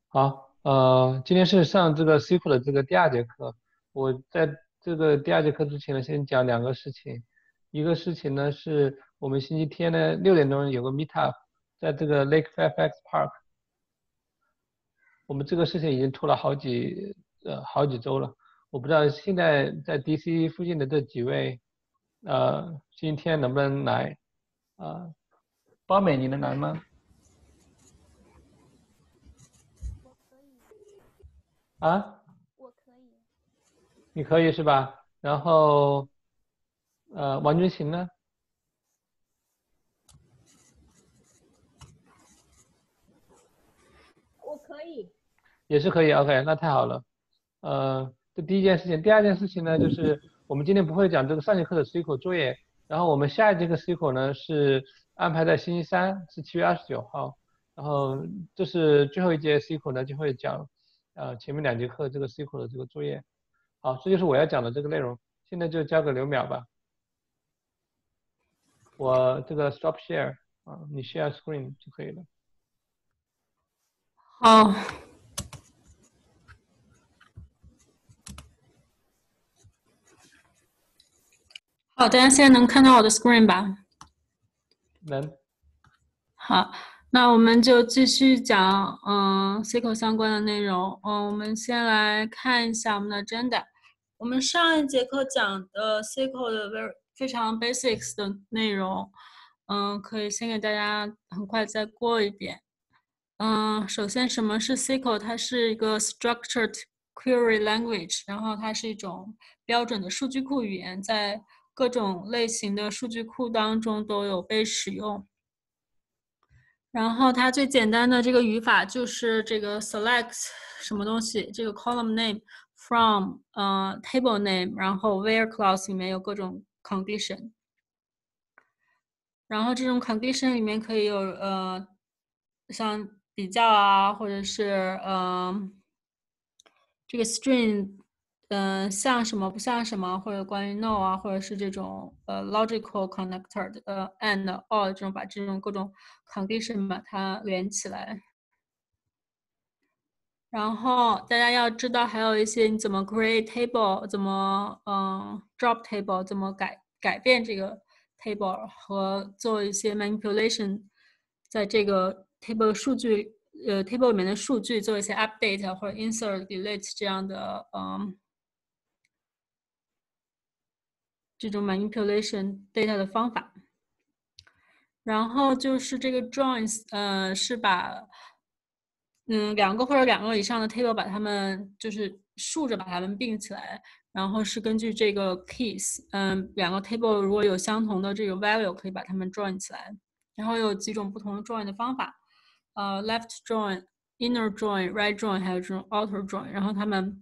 好，今天是上这个 SQL 的这个第二节课。我在这个第二节课之前呢，先讲两个事情。一个事情呢，是我们星期天呢6点钟有个 meetup，在这个 Lake Fairfax Park。我们这个事情已经拖了好几周了。我不知道现在在 DC 附近的这几位，星期天能不能来？包美你能来吗？ 我可以， 啊？ 我可以， 你可以是吧？然后王军行呢？ 我可以。 也是可以，OK，那太好了。这第一件事情，第二件事情呢，就是我们今天不会讲这个上节课的 SQL 作业，然后我们下一节课 SQL 呢是安排在星期三，是7月29号，然后这是最后一节 SQL 呢就会讲前面两节课这个 SQL 的这个作业。好，这就是我要讲的这个内容。现在就交给刘淼吧，我这个 Stop Share 你 Share Screen 就可以了。 好，好，大家现在能看到我的 screen 吧？ 能。 好，那我们就继续讲SQL 相关的内容。我们先来看一下我们的 agenda。我们上一节课讲的 SQL 的非常 basics 的内容，可以先给大家很快再过一遍。首先什么是 SQL？它是一个 structured query language，然后它是一种标准的数据库语言，在各种类型的数据库当中都有被使用。然后它最简单的这个语法就是这个 select 什么东西，这个 column name from table name，然后 where clause 里面有各种 condition， 然后这种 condition 里面可以有像比较啊，或者是这个 string 像什么不像什么，或者关于 no 啊，或者是这种logical connector 的and or 这种把这种各种 condition 把它连起来。然后大家要知道还有一些你怎么 create table， 怎么drop table， 怎么改变这个 table 和做一些 manipulation， 在这个 table 数据table 里面的数据做一些 update 或者 insert delete 这样的这种 manipulation data 的方法。然后就是这个 joins，是把两个或者两个以上的 table 把它们就是竖着把它们并起来，然后是根据这个 keys，两个 table 如果有相同的这个 value， 可以把它们 join 起来。然后有几种不同的 join 的方法，left join、inner join、right join， 还有这种 outer join， 然后它们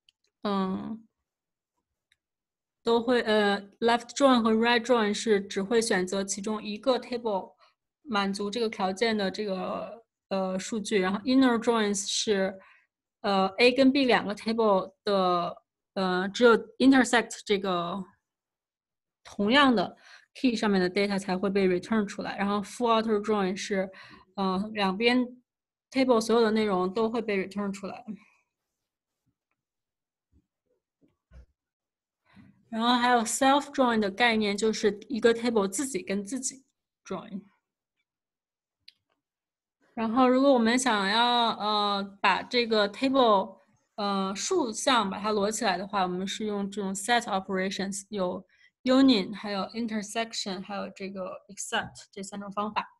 都会left join 和 right join 是只会选择其中一个 table 满足这个条件的这个数据，然后 inner joins 是A 跟 B 两个 table 的只有 intersect 这个同样的 key 上面的 data 才会被 return 出来，然后 full outer join 是两边 table 所有的内容都会被 return 出来。然后还有 self join 的概念，就是一个 table 自己跟自己 join。然后如果我们想要把这个 table 竖向把它摞起来的话，我们是用这种 set operations， 有 union， 还有 intersection， 还有这个 except 这三种方法。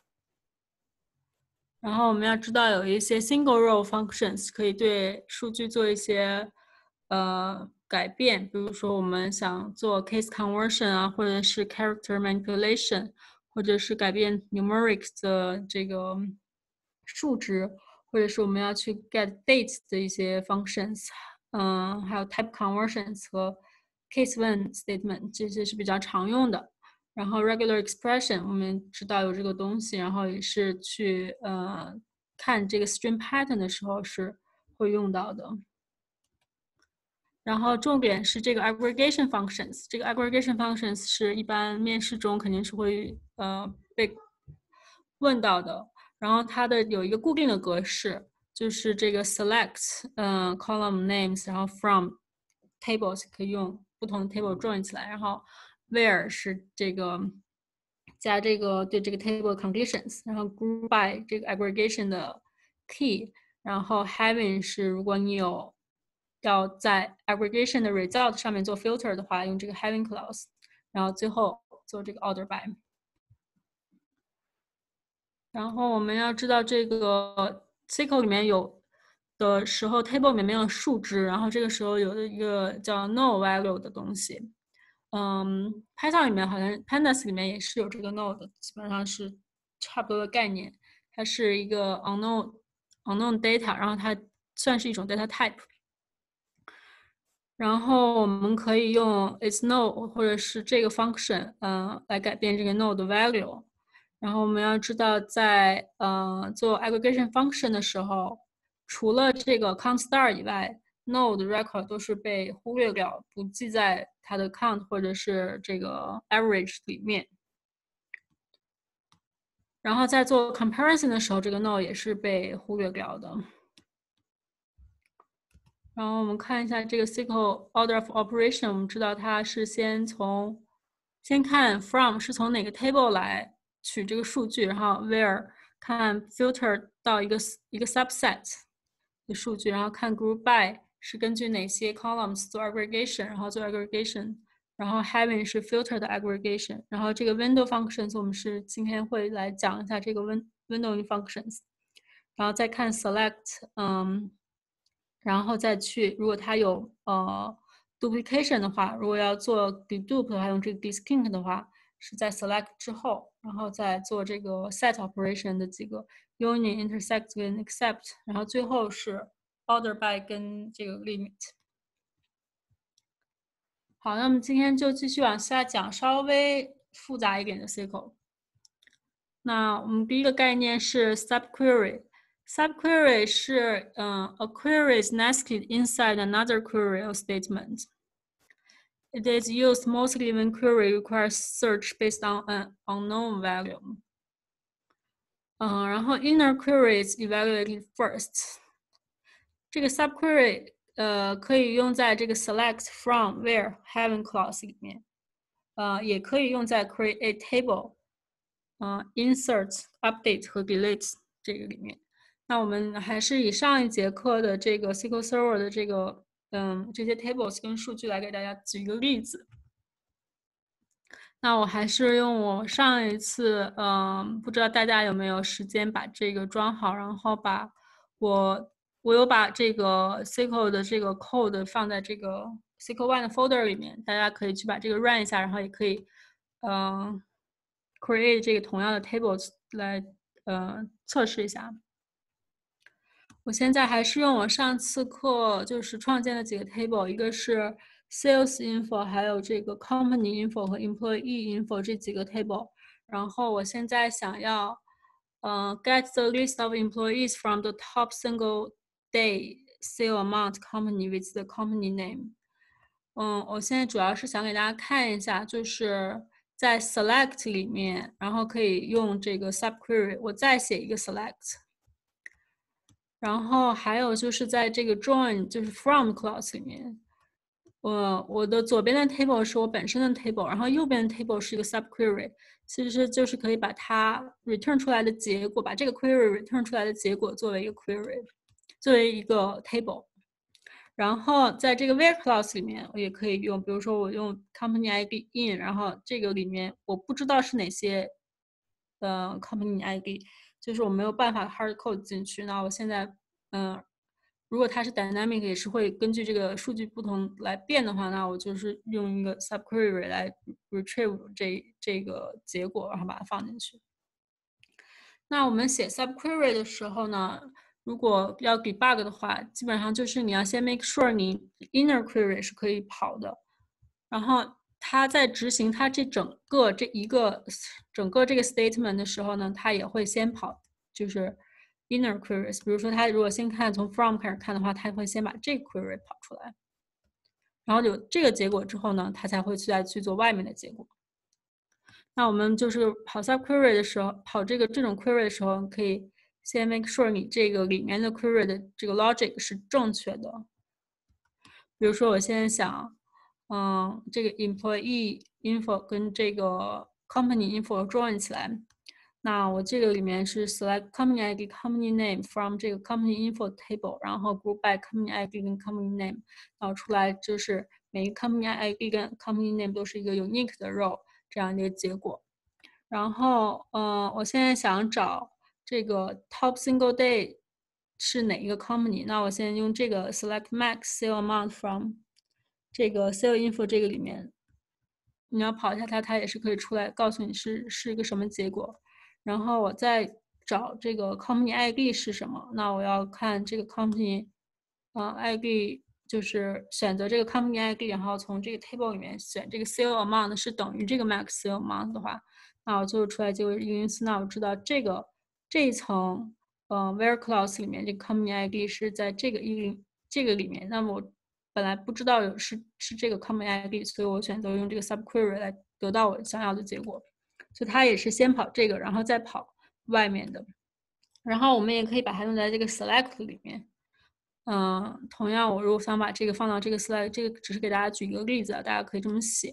然后我们要知道有一些 single row functions 可以对数据做一些改变，比如说我们想做 case conversion 啊，或者是 character manipulation， 或者是改变 numeric 的这个数值，或者是我们要去 get dates 的一些 functions， 还有 type conversions 和 case when statement， 这些是比较常用的。然后 regular expression 我们知道有这个东西，然后也是去看这个 string pattern 的时候是会用到的。然后重点是这个 aggregation functions， 这个 aggregation functions 是一般面试中肯定是会被问到的。然后它的有一个固定的格式， 就是这个 select column names，然后 from tables 可以用不同的 table join 起来，然后 where 是这个加这个对这个 table conditions，然后 group by 这个 aggregation 的 key，然后 having 是如果你有要在 aggregation 的 result 上面做 filter 的话，用这个 having clause， 然后最后做这个 order by。然后我们要知道这个 SQL 里面有的时候 table 里面没有数值，然后这个时候有一个叫 no value 的东西。Python 里面好像 Pandas 里面也是有这个 no 的，基本上是差不多的概念。它是一个 unknown data， 然后它算是一种 data type。然后我们可以用 is no 或者是这个 function， 来改变这个 no 的 value。然后我们要知道在，做 aggregation function 的时候，除了这个 count star 以外 ，no 的 record 都是被忽略掉，不记在它的 count 或者是这个 average 里面。然后在做 comparison 的时候，这个 no 也是被忽略掉的。然后我们看一下这个 SQL order of operation， 我们知道它是先看 from 是从哪个 table 来取这个数据，然后 where 看 filter 到一个 subset 的数据，然后看 group by 是根据哪些 columns 做 aggregation， 然后做 aggregation， 然后 having 是 filter 的 aggregation， 然后这个 window functions 我们是今天会来讲一下这个 window functions， 然后再看 select， 然后再去如果它有duplication 的话，如果要做 dedupe 的话，用这个 distinct 的话，是在 select 之后，然后再做这个 set operation 的几个 union、intersect 跟 except， 然后最后是 order by 跟这个 limit。好，那么今天就继续往下讲稍微复杂一点的 SQL。那我们第一个概念是 subquery。Subquery 是a query is nested inside another query or statement. It is used mostly when query requires search based on an unknown value. 然后 inner query is evaluated first. 这个 subquery 可以用在这个 select from where having clause 里面，也可以用在 create table， insert update 和 delete 这个里面。那我们还是以上一节课的这个 SQL Server 的这个这些 tables 跟数据来给大家举一个例子。那我还是用我上一次不知道大家有没有时间把这个装好，然后把我有把这个 SQL 的这个 code 放在这个 SQL One 的 folder 里面，大家可以去把这个 run 一下，然后也可以create 这个同样的 tables 来测试一下。我现在还是用我上次课就是创建的几个 table， 一个是 sales info， 还有这个 company info 和 employee info 这几个 table。然后我现在想要get the list of employees from the top single day sale amount company with the company name。我现在主要是想给大家看一下，就是在 select 里面，然后可以用这个 subquery， 我再写一个 select。然后还有就是在这个 join 就是 from clause 里面，我的左边的 table 是我本身的 table， 然后右边的 table 是一个 subquery， 其实就是可以把它 return 出来的结果，把这个 query return 出来的结果作为一个 query， 作为一个 table。然后在这个 where clause 里面，我也可以用，比如说我用 company ID in， 然后这个里面我不知道是哪些company ID。就是我没有办法 hard code 进去，那我现在，如果它是 dynamic， 也是会根据这个数据不同来变的话，那我就是用一个 subquery 来 retrieve 这个结果，然后把它放进去。那我们写 subquery 的时候呢，如果要 debug 的话，基本上就是你要先 make sure 你 inner query 是可以跑的，然后它在执行它整个这个 statement 的时候呢，它也会先跑就是 inner queries。比如说它如果先看从 from 开始看的话，它会先把这个 query 跑出来，然后有这个结果之后呢，它才会再去做外面的结果。那我们就是跑 subquery 的时候，跑这种 query 的时候，可以先 make sure 你这个里面的 query 的这个 logic 是正确的。比如说我现在想，这个 employee info 跟这个 company info join 起来，那我这个里面是 select company ID company name from 这个 company info table， 然后 group by company ID 跟 company name， 然后出来就是每一个 company ID 跟 company name 都是一个 unique 的 row 这样的一个结果。然后，我现在想找这个 top single day 是哪一个 company？那我现在用这个 select max sale amount from 这个 sale info 这个里面，你要跑一下它，它也是可以出来告诉你是一个什么结果。然后我再找这个 company ID 是什么？那我要看这个 company ID， 就是选择这个 company ID， 然后从这个 table 里面选这个 sale amount 是等于这个 max sale amount 的话。那我最后出来结果是一个因此，那我知道这一层where clause 里面这个 company ID 是在这个里面，那么我本来不知道是这个 company ID， 所以我选择用这个 subquery 来得到我想要的结果。所以它也是先跑这个，然后再跑外面的。然后我们也可以把它用在这个 select 里面。同样，我如果想把这个放到这个 select， 这个只是给大家举一个例子，大家可以这么写。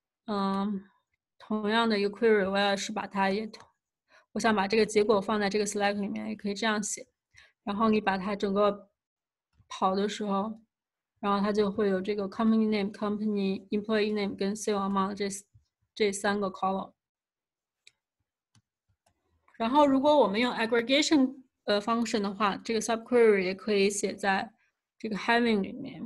同样的一个 query， 我要是把它我想把这个结果放在这个 select 里面，也可以这样写。然后你把它整个跑的时候，然后它就会有这个 company name、company employee name 跟 sale amount 这3个 column。然后如果我们用 aggregation function 的话，这个 subquery 也可以写在这个 having 里面。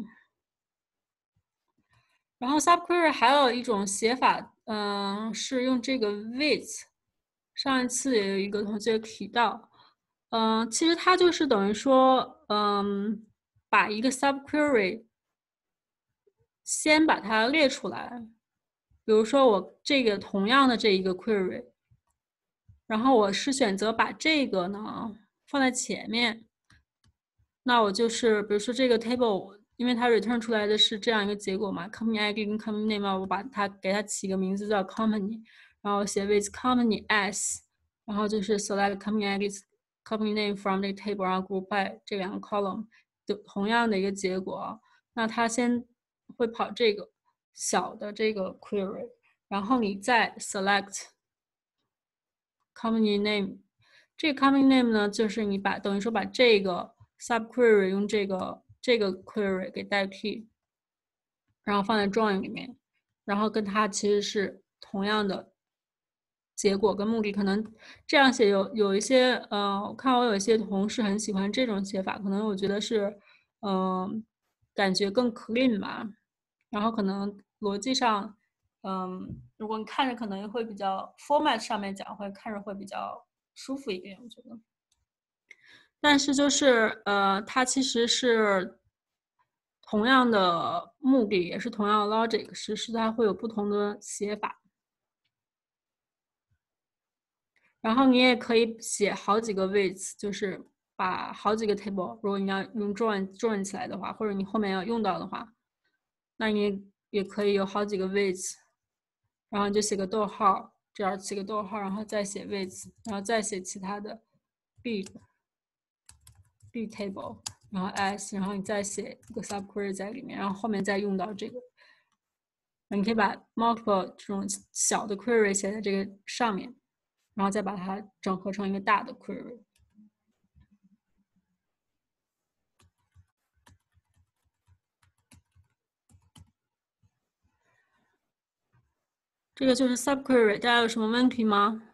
然后 subquery 还有一种写法，是用这个 with。上一次也有一个同学提到，其实它就是等于说，把一个 subquery 先把它列出来。比如说我这个同样的这一个 query， 然后我是选择把这个呢放在前面。那我就是比如说这个 table。因为它 return 出来的是这样一个结果嘛 ，company ID 跟 company name， 我把它给它起个名字叫 company， 然后写 with company as， 然后就是 select company ID、company name from 这个 table， 然后 group by 这2个 column， 就同样的一个结果。那它先会跑这个小的这个 query， 然后你再 select company name， 这个 company name 呢，就是你等于说把这个 subquery 用这个 query 给代替，然后放在 join 里面，然后跟它其实是同样的结果跟目的。可能这样写有一些，我看我有一些同事很喜欢这种写法，可能我觉得是，感觉更 clean 吧。然后可能逻辑上，如果你看着可能会比较 format 上面讲会看着会比较舒服一点，我觉得。但是就是它其实是同样的目的，也是同样的 logic， 只是它会有不同的写法。然后你也可以写好几个 with， 就是把好几个 table， 如果你要用 join 起来的话，或者你后面要用到的话，那你也可以有好几个 with， 然后你就写个逗号，这样写个逗号，然后再写 with， 然后再写其他的 b table， 然后 s， 然后你再写一个 subquery 在里面，然后后面再用到这个。你可以把 multiple 这种小的 query 写在这个上面，然后再把它整合成一个大的 query。这个就是 subquery， 大家有什么问题吗？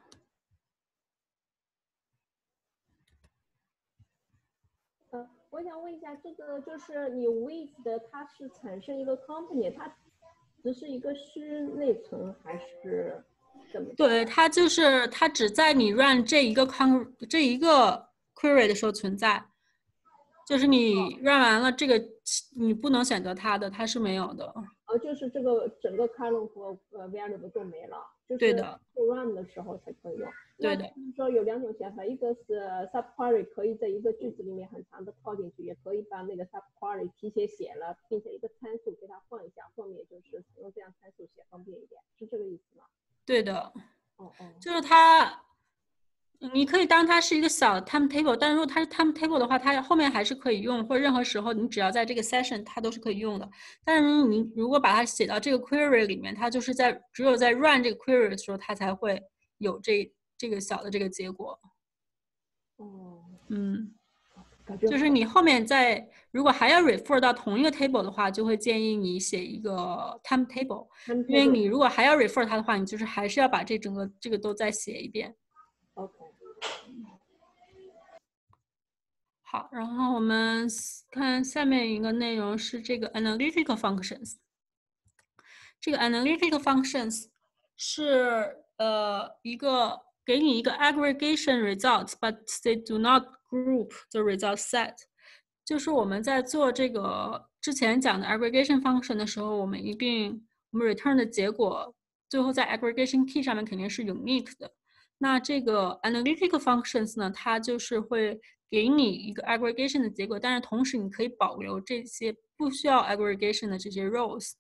我想问一下，这个就是你 with 的，它是产生一个 company， 它只是一个虚内存还是怎么？ 对，它就是它只在你 run 这一个 query 的时候存在，就是你 run 完了这个，你不能选择它的，它是没有的。 就是这个整个 column 和variable 都没了，就是对的， run 的时候才可以用。 对的。 那就是说有2种写法，一个是 subquery 可以在一个句子里面很长的套进去，也可以把那个 subquery 提前写了，并且一个参数给它换一下，后面就是用这样参数写方便一点，是这个意思吗？ 对的。 哦哦， 就是它你可以当它是一个小 timetable，但如果它是 timetable 的话，它后面还是可以用，或者任何时候你只要在这个 session 它都是可以用的。但是你如果把它写到这个 query 里面，它就是只有在 run 这个 query 的时候，它才会有这个小的这个结果。 哦，感觉就是你后面如果还要 refer 到同一个 table 的话，就会建议你写一个 timetable，因为你如果还要 refer 它的话，你就是还是要把整个这个都再写一遍。 OK。 好，然后我们看下面一个内容是这个 analytical functions。这个 analytical functions 是给你一个 aggregation results，but they do not group the result set。就是我们在做这个之前讲的 aggregation function 的时候，我们return 的结果最后在 aggregation key 上面肯定是 unique 的。那这个 analytical functions 呢，它就是会给你一个 aggregation 的结果，但是同时你可以保留这些不需要 aggregation 的这些 rows。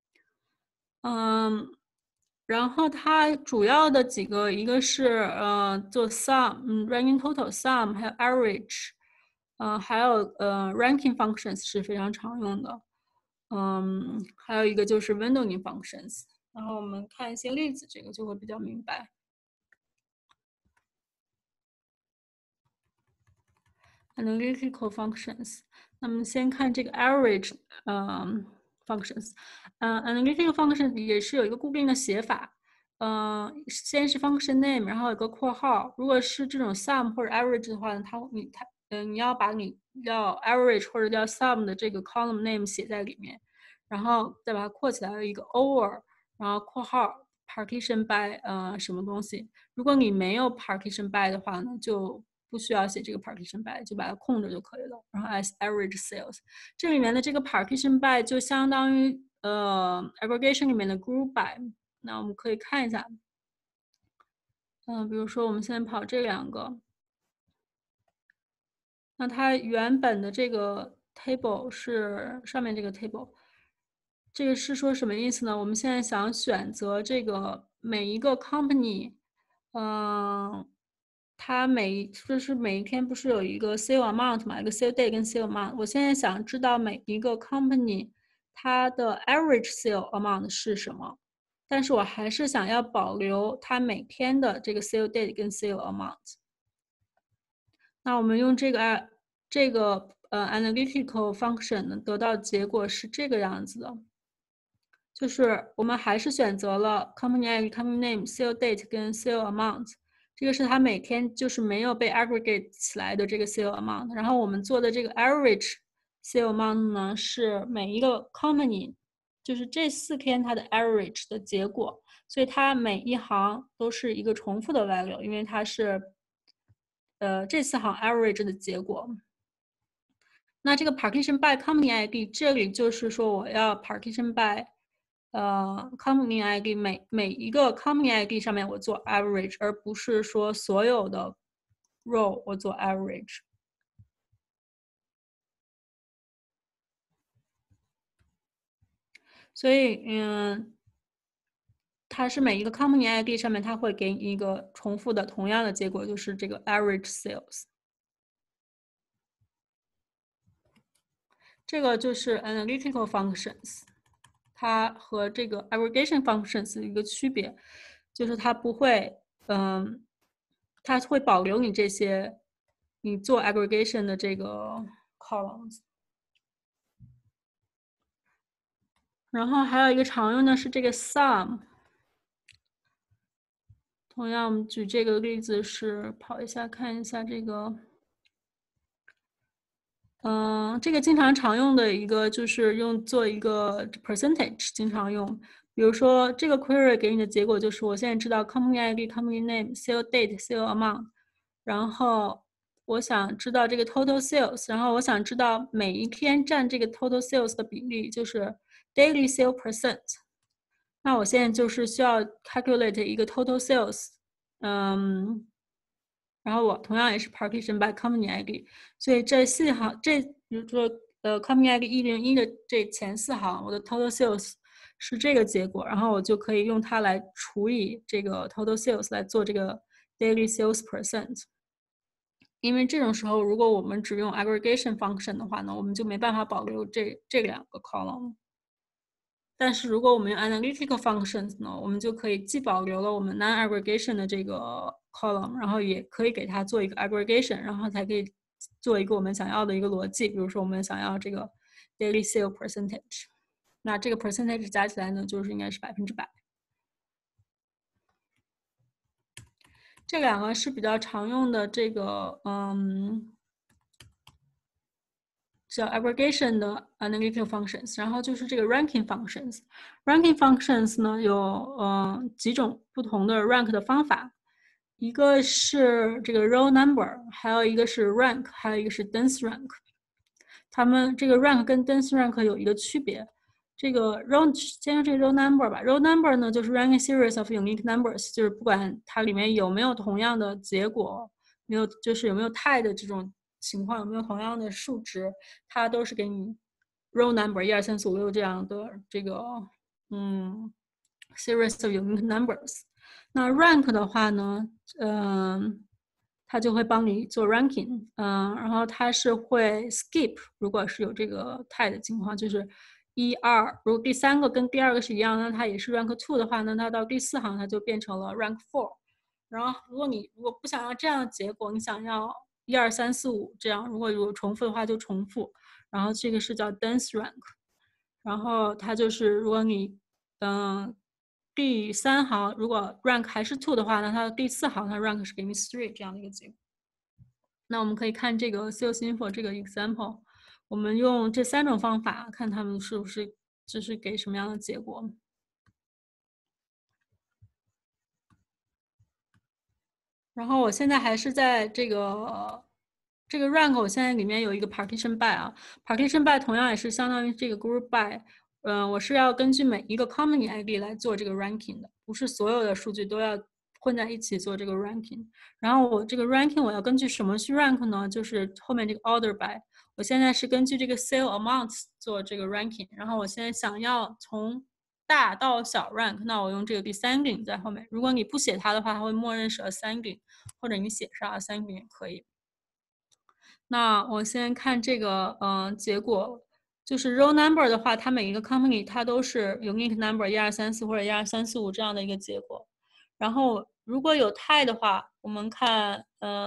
然后它主要的几个，一个是做 sum，ranking total sum，还有 average，还有ranking functions 是非常常用的，还有一个就是 windowing functions。然后我们看一些例子，这个就会比较明白。analytical functions， 那么先看这个 average functions， analytical function 也是有一个固定的写法，先是 function name， 然后有个括号。如果是这种 sum 或者 average 的话呢，你要把你要 average 或者叫 sum 的这个 column name 写在里面，然后再把它括起来，有一个 over， 然后括号 partition by 什么东西。如果你没有 partition by 的话呢，就不需要写这个 partition by， 就把它空着就可以了。然后 as average sales， 这里面的这个 partition by 就相当于aggregation 里面的 group by。那我们可以看一下，比如说我们现在跑这两个，那它原本的这个 table 是上面这个 table， 这个是说什么意思呢？我们现在想选择这个每一个 company，它每一天不是有一个 sale amount 嘛，一个 sale day 跟 sale amount。我现在想知道每一个 company 它的 average sale amount 是什么，但是我还是想要保留它每天的这个 sale date 跟 sale amount。那我们用这个analytical function 呢，得到结果是这个样子的，就是我们还是选择了 company ID、company name、sale date 跟 sale amount， 这个是它每天就是没有被 aggregate 起来的这个 sale amount。然后我们做的这个 average sale amount 呢，是每一个 company， 就是这4天它的 average 的结果，所以它每一行都是一个重复的 value， 因为它是这4行 average 的结果。那这个 partition by company ID 这里就是说我要 partition by company ID， 每一个 company ID 上面我做 average， 而不是说所有的 row 我做 average。所以它是每一个 company ID 上面它会给你一个重复的同样的结果，就是这个 average sales。这个就是 analytical functions， 它和这个 aggregation functions 的一个区别，就是它不会，它会保留你这些你做 aggregation 的这个 columns。然后还有一个常用的是这个 sum。同样，我们举这个例子是跑一下看一下这个。这个经常常用的一个就是做一个 percentage， 经常用。比如说这个 query 给你的结果就是我现在知道 company ID、company name、sale date、sale amount， 然后我想知道这个 total sales， 然后我想知道每一天占这个 total sales 的比例，就是 daily sale percent。那我现在就是需要 calculate 一个 total sales，然后我同样也是 partition by company ID， 所以这4行，比如说company ID 101的这前4行，我的 total sales 是这个结果，然后我就可以用它来除以这个 total sales 来做这个 daily sales percent。因为这种时候，如果我们只用 aggregation function 的话呢，我们就没办法保留这两个 column。但是如果我们用 analytical functions 呢，我们就可以既保留了我们 non-aggregation 的这个 column， 然后也可以给它做一个 aggregation， 然后才可以做一个我们想要的一个逻辑。比如说我们想要这个 daily sale percentage， 那这个 percentage 加起来呢，就是应该是100%。这两个是比较常用的这个叫 aggregation 的 analytical functions， 然后就是这个 ranking functions。ranking functions 呢有几种不同的 rank 的方法，一个是这个 row number， 还有一个是 rank， 还有一个是 dense rank。它们这个 rank 跟 dense rank 有一个区别。这个 row 先说这个 row number 吧。row number 呢就是 ranking series of unique numbers， 就是不管它里面有没有同样的结果，就是有没有 tie 的这种情况，有没有同样的数值，它都是给你 row number 1、2、3、4、5、6这样的这个series of unique numbers。那 rank 的话呢，它就会帮你做 ranking， 然后它是会 skip， 如果是有这个 tie 的情况，就是1、2，如果第3个跟第2个是一样，那它也是 rank 2的话呢，它到第4行它就变成了 rank 4。然后如果不想要这样的结果，你想要1、2、3、4、5这样，如果重复的话就重复。然后这个是叫 dense rank， 然后它就是如果你第3行如果 rank 还是 2 的话，那它的第4行它 rank 是给你 3这样的一个结果。那我们可以看这个 sales info 这个 example， 我们用这3种方法看他们是不是就是给什么样的结果。然后我现在还是在这个 rank， 我现在里面有一个 partition by 啊 ，partition by 同样也是相当于这个 group by。我是要根据每一个 company ID 来做这个 ranking 的，不是所有的数据都要混在一起做这个 ranking。然后我这个 ranking 我要根据什么去 rank 呢？就是后面这个 order by。我现在是根据这个 sale amount 做这个 ranking， 然后我现在想要从大到小 rank， 那我用这个 descending 在后面。如果你不写它的话，它会默认是 ascending， 或者你写上 ascending 也可以。那我先看这个结果。就是 row number 的话，它每一个 company 它都是 unique number 1、2、3、4或者1、2、3、4、5这样的一个结果。然后如果有 tie 的话，我们看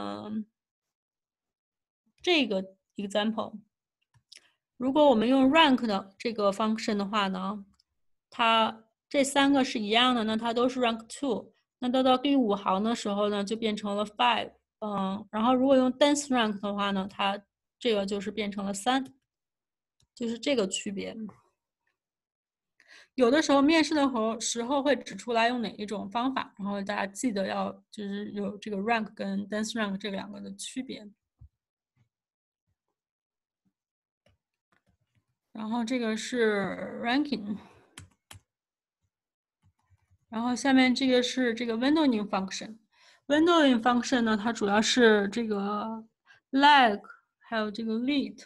这个 example。如果我们用 rank 的这个 function 的话呢，它这3个是一样的，那它都是 rank 2。那到第5行的时候呢，就变成了 5。然后如果用 dense rank 的话呢，它这个就是变成了3。就是这个区别。有的时候面试的时候会指出来用哪一种方法，然后大家记得要就是有这个 rank 跟 dense rank 这2个的区别。然后这个是 ranking， 然后下面这个是这个 windowing function。windowing function 呢，它主要是这个 lag 还有这个 lead。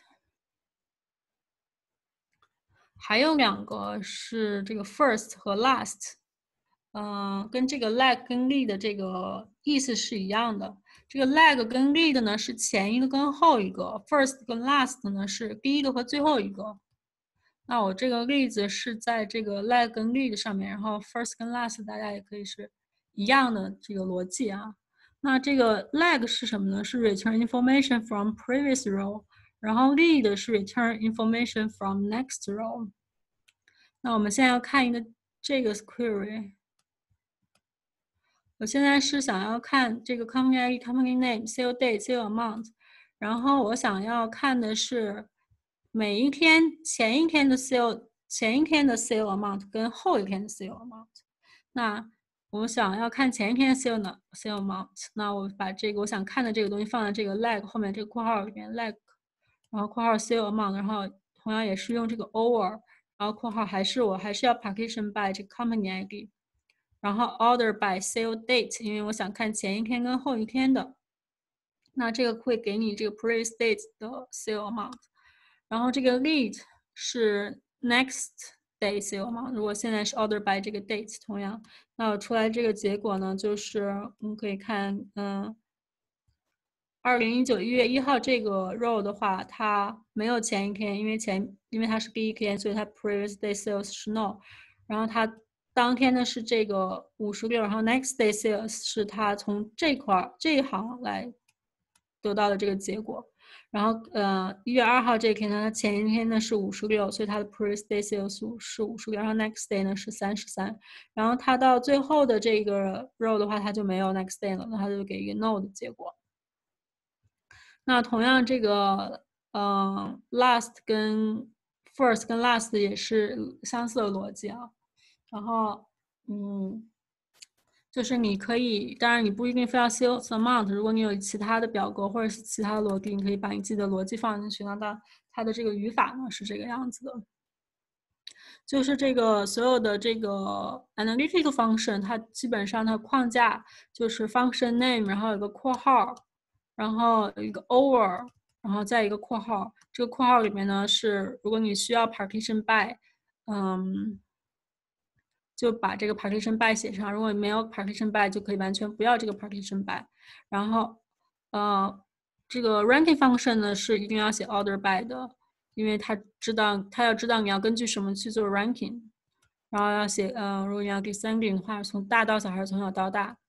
还有2个是这个 first 和 last， 跟这个 lag 跟 lead 的这个意思是一样的。这个 lag 跟 lead 呢是前一个跟后一个 ，first 跟 last 呢是第一个和最后一个。那我这个例子是在这个 lag 跟 lead 上面，然后 first 跟 last 大家也可以是一样的这个逻辑啊。那这个 lag 是什么呢？是 return information from previous row。然后 lead 是 return information from next row。那我们现在要看一个这个 query。我现在是想要看这个 company ID、company name、sale date、sale amount， 然后我想要看的是每一天前一天的 sale amount 跟后一天的 sale amount。那我想要看前一天的 sale amount， 那我把这个我想看的这个东西放在这个 lag 后面这个括号里面 lag， 然后括号 sale amount， 然后同样也是用这个 over， 然后括号我还是要 partition by 这个 company ID， 然后 order by sale date， 因为我想看前一天跟后一天的。那这个会给你这个 previous date 的 sale amount， 然后这个 lead 是 next day sale 嘛，如果现在是 order by 这个 date， 同样，那我出来这个结果呢，就是我们可以看2019 1月1号这个 row 的话，它没有前一天，因为它是第一天，所以它 previous day sales 是 no， 然后它当天的是这个56，然后 next day sales 是它从这一行来得到的这个结果，然后1月2号这一天呢，它前一天呢是56，所以它的 previous day sales 是56，然后 next day 呢是33，然后它到最后的这个 row 的话，它就没有 next day 了，那它就给一个 no 的结果。那同样这个last 跟 first 跟 last 也是相似的逻辑啊。然后就是你可以，当然你不一定非要 sales amount， 如果你有其他的表格或者是其他的逻辑，你可以把你自己的逻辑放进去。那它的这个语法呢是这个样子的，就是这个所有的这个 analytical function， 它基本上它框架就是 function name， 然后有个括号。然后一个 over， 然后再一个括号，这个括号里面呢是，如果你需要 partition by， 就把这个 partition by 写上；如果没有 partition by， 就可以完全不要这个 partition by。然后，这个 ranking function 呢是一定要写 order by 的，因为它要知道你要根据什么去做 ranking。然后要写，如果你要 descending 的话，从大到小还是从小到大。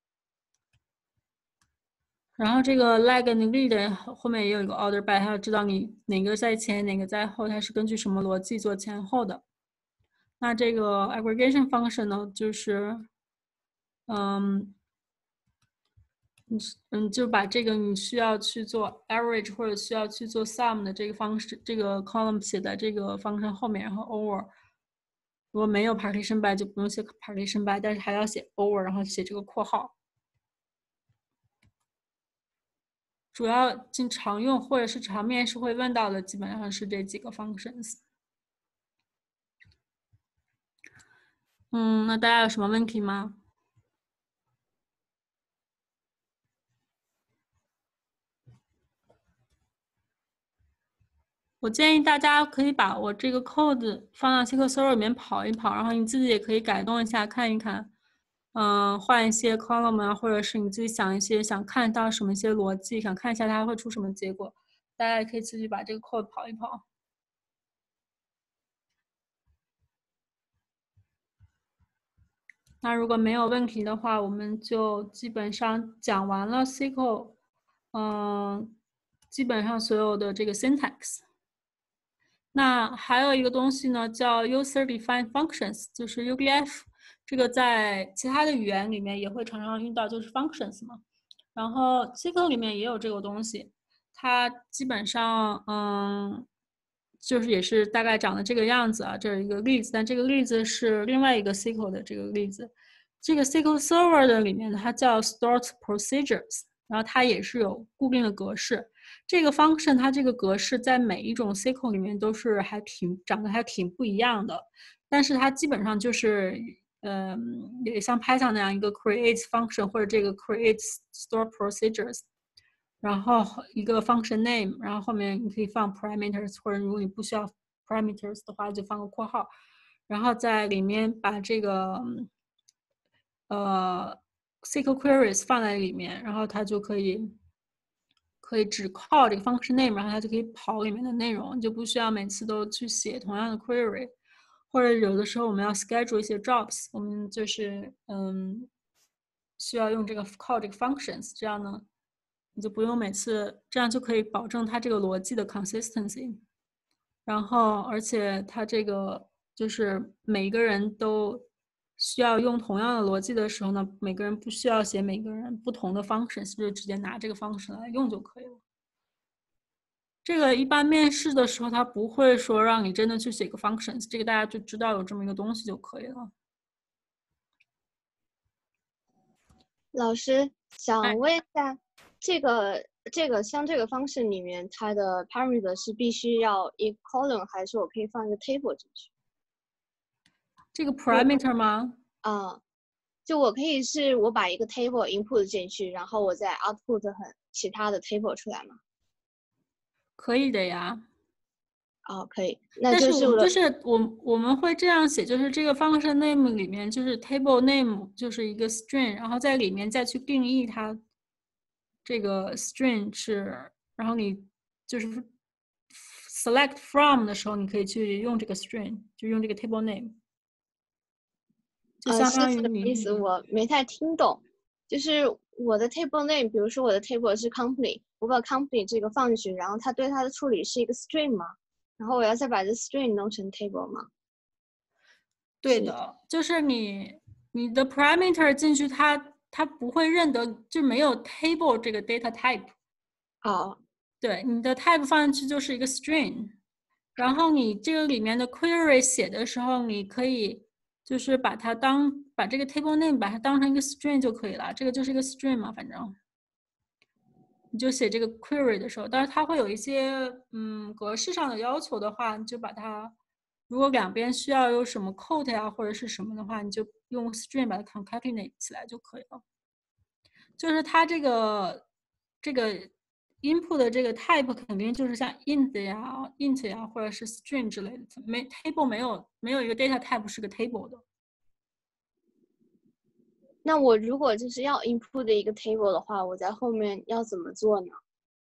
然后这个 lag and lead 后面也有一个 order by， 它要知道你哪个在前，哪个在后，它是根据什么逻辑做前后的。那这个 aggregation function 呢，就是就把这个你需要去做 average 或者需要去做 sum 的这个方式，这个 column 写在这个 function 后面，然后 over。如果没有 partition by 就不用写 partition by， 但是还要写 over， 然后写这个括号。主要经常用或者是常面试会问到的，基本上是这几个 functions。那大家有什么问题吗？我建议大家可以把我这个 code 放到 SQL Server 里面跑一跑，然后你自己也可以改动一下，看一看，换一些 column 啊，或者是你自己想一些想看到什么一些逻辑，想看一下它会出什么结果，大家也可以自己把这个 code 跑一跑。那如果没有问题的话，我们就基本上讲完了 SQL，基本上所有的这个 syntax。那还有一个东西呢，叫 user defined functions， 就是 UDF， 这个在其他的语言里面也会常常用到，就是 functions 嘛。然后 SQL 里面也有这个东西，它基本上就是也是大概长得这个样子啊。这是一个例子，但这个例子是另外一个 SQL 的这个例子。这个 SQL Server 的里面它叫 stored procedures， 然后它也是有固定的格式。这个 function 它这个格式在每一种 SQL 里面都是长得还挺不一样的，但是它基本上就是也像 Python 那样一个 create function 或者这个 create store procedures， 然后一个 function name， 然后后面你可以放 parameters， 或者如果你不需要 parameters 的话就放个括号，然后在里面把这个SQL queries 放在里面，然后它就可以只 call 这个 function name， 然后它就可以跑里面的内容，你就不需要每次都去写同样的 query， 或者有的时候我们要 schedule 一些 jobs， 我们就是需要用这个 call 这个 functions， 这样呢你就不用每次，这样就可以保证它这个逻辑的 consistency。然后而且它这个就是每个人都需要用同样的逻辑的时候呢，每个人不需要写每个人不同的 functions， 就直接拿这个 function 来用就可以了。这个一般面试的时候，他不会说让你真的去写个 functions， 这个大家就知道有这么一个东西就可以了。 老师想问一下，这个像这个方式里面，它的 parameter 是必须要一个 column， 还是我可以放一个 table 进去？ 这个 parameter 吗？ 就我可以是我把一个 table input 进去，然后我再 output 其他的 table 出来吗？ 可以的呀。 哦，可以，那但是就是我们会这样写，就是这个 function name 里面就是 table name 就是一个 string， 然后在里面再去定义它这个 string 是，然后你就是 select from 的时候，你可以去用这个 string， 就用这个 table name， 就相当于是什么意思？我没太听懂。就是我的 table name， 比如说我的 table 是 company， 我把 company 这个放进去，然后它对它的处理是一个 string 嘛，然后我要再把这 string 弄成 table 嘛？ 对的，就是你的 parameter 进去它不会认得，就没有 table 这个 data type。 哦， 对，你的 type 放进去就是一个 string， 然后你这个里面的 query 写的时候，你可以就是把这个 table name 把它当成一个 string 就可以了，这个就是一个 string 嘛，反正你就写这个 query 的时候，但是它会有一些格式上的要求的话，你就把它如果两边需要有什么 quote 呀或者是什么的话，你就用 string 把它 concatenate 起来就可以了。就是它这个 input 的这个 type 肯定就是像 int 呀或者是 string 之类的，table 没有一个 data type 是个 table 的。 那我如果就是要 input 的一个 table 的话，我在后面要怎么做呢？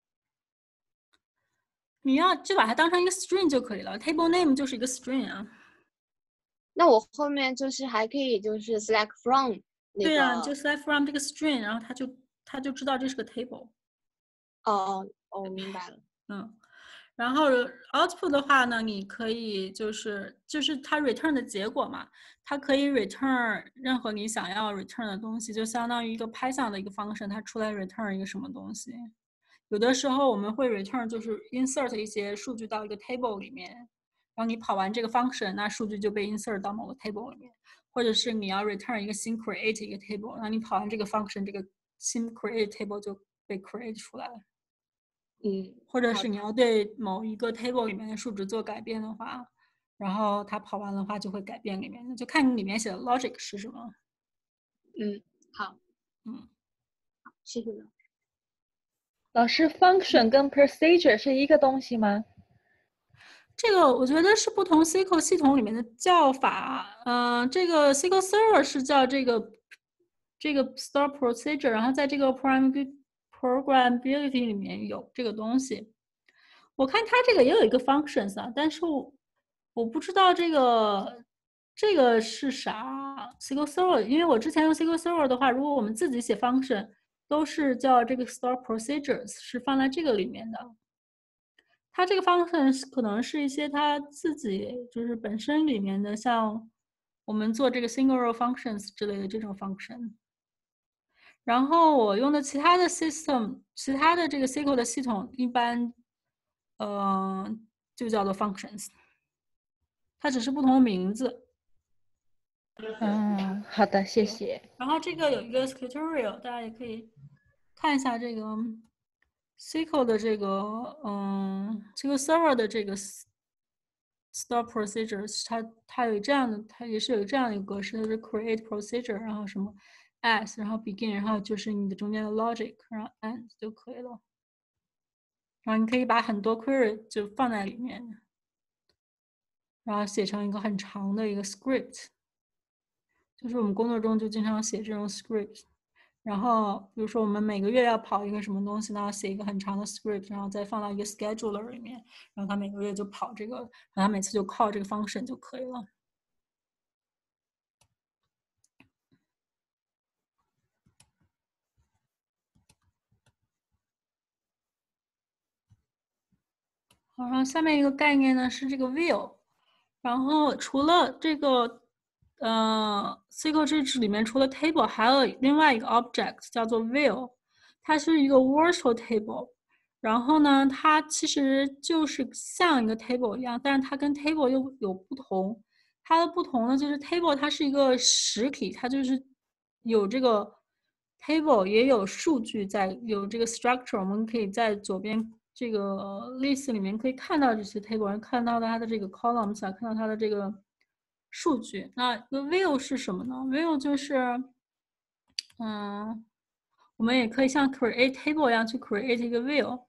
你就把它当成一个 string 就可以了 ，table name 就是一个 string 啊。 那我后面就是还可以就是 select from 那个。 对啊，你就 select from 这个 string， 然后它就知道这是个 table。 哦，我明白了。 然后 output 的话呢，你可以就是它 return 的结果嘛，它可以 return 任何你想要 return 的东西，就相当于一个 Python 的一个 function， 它出来 return 一个什么东西。有的时候我们会 return 就是 insert 一些数据到一个 table 里面，然后你跑完这个 function， 那数据就被 insert 到某个 table 里面，或者是你要 return 一个新 create 一个 table， 然后你跑完这个 function， 这个新 create table 就被 create 出来了。或者是你要对某一个 table 里面的数值做改变的话，然后它跑完的话就会改变里面的，就看你里面写的 logic 是什么。 好，好，谢谢老师 function 跟 procedure 是一个东西吗？ 这个我觉得是不同 SQL 系统里面的叫法。这个 SQL Server 是叫这个 store procedure， 然后在这个 programmability 里面有这个东西。我看它这个也有一个 functions 啊，但是我不知道这个是啥 SQL Server， 因为我之前用 SQL Server 的话，如果我们自己写 function， 都是叫这个 store procedures， 是放在这个里面的。它这个 function 可能是一些它自己就是本身里面的，像我们做这个 single row functions 之类的这种 function。然后我用的其他的 system， 其他的这个 SQL 的系统一般，就叫做 functions， 它只是不同的名字。 好的，谢谢。 然后这个有一个 tutorial， 大家也可以看一下这个 SQL 的这个SQL Server 的这个 store procedures， 它有这样的，它也是有这样的一个格式，它是 create procedure， 然后什么 as， 然后 begin， 然后就是你的中间的 logic， 然后 end 就可以了。然后你可以把很多 query 就放在里面，然后写成一个很长的一个 script。就是我们工作中就经常写这种 script， 然后比如说我们每个月要跑一个什么东西，那写一个很长的 script， 然后再放到一个 scheduler 里面，然后它每个月就跑这个，然后它每次就靠这个 function 就可以了。好，然后下面一个概念呢是这个 view， 然后除了这个SQL 这里面除了 table 还有另外一个 object 叫做 view， 它是一个 virtual table， 然后呢它其实就是像一个 table 一样，但是它跟 table 又有不同。它的不同呢就是 table 它是一个实体，它就是有这个 table 也有数据在，有这个 structure， 我们可以在左边这个list 里面可以看到这些 table， 看到它的这个 columns， 看到它的这个数据。那 view 是什么呢？ view 就是我们也可以像 create table 一样去 create 一个 view，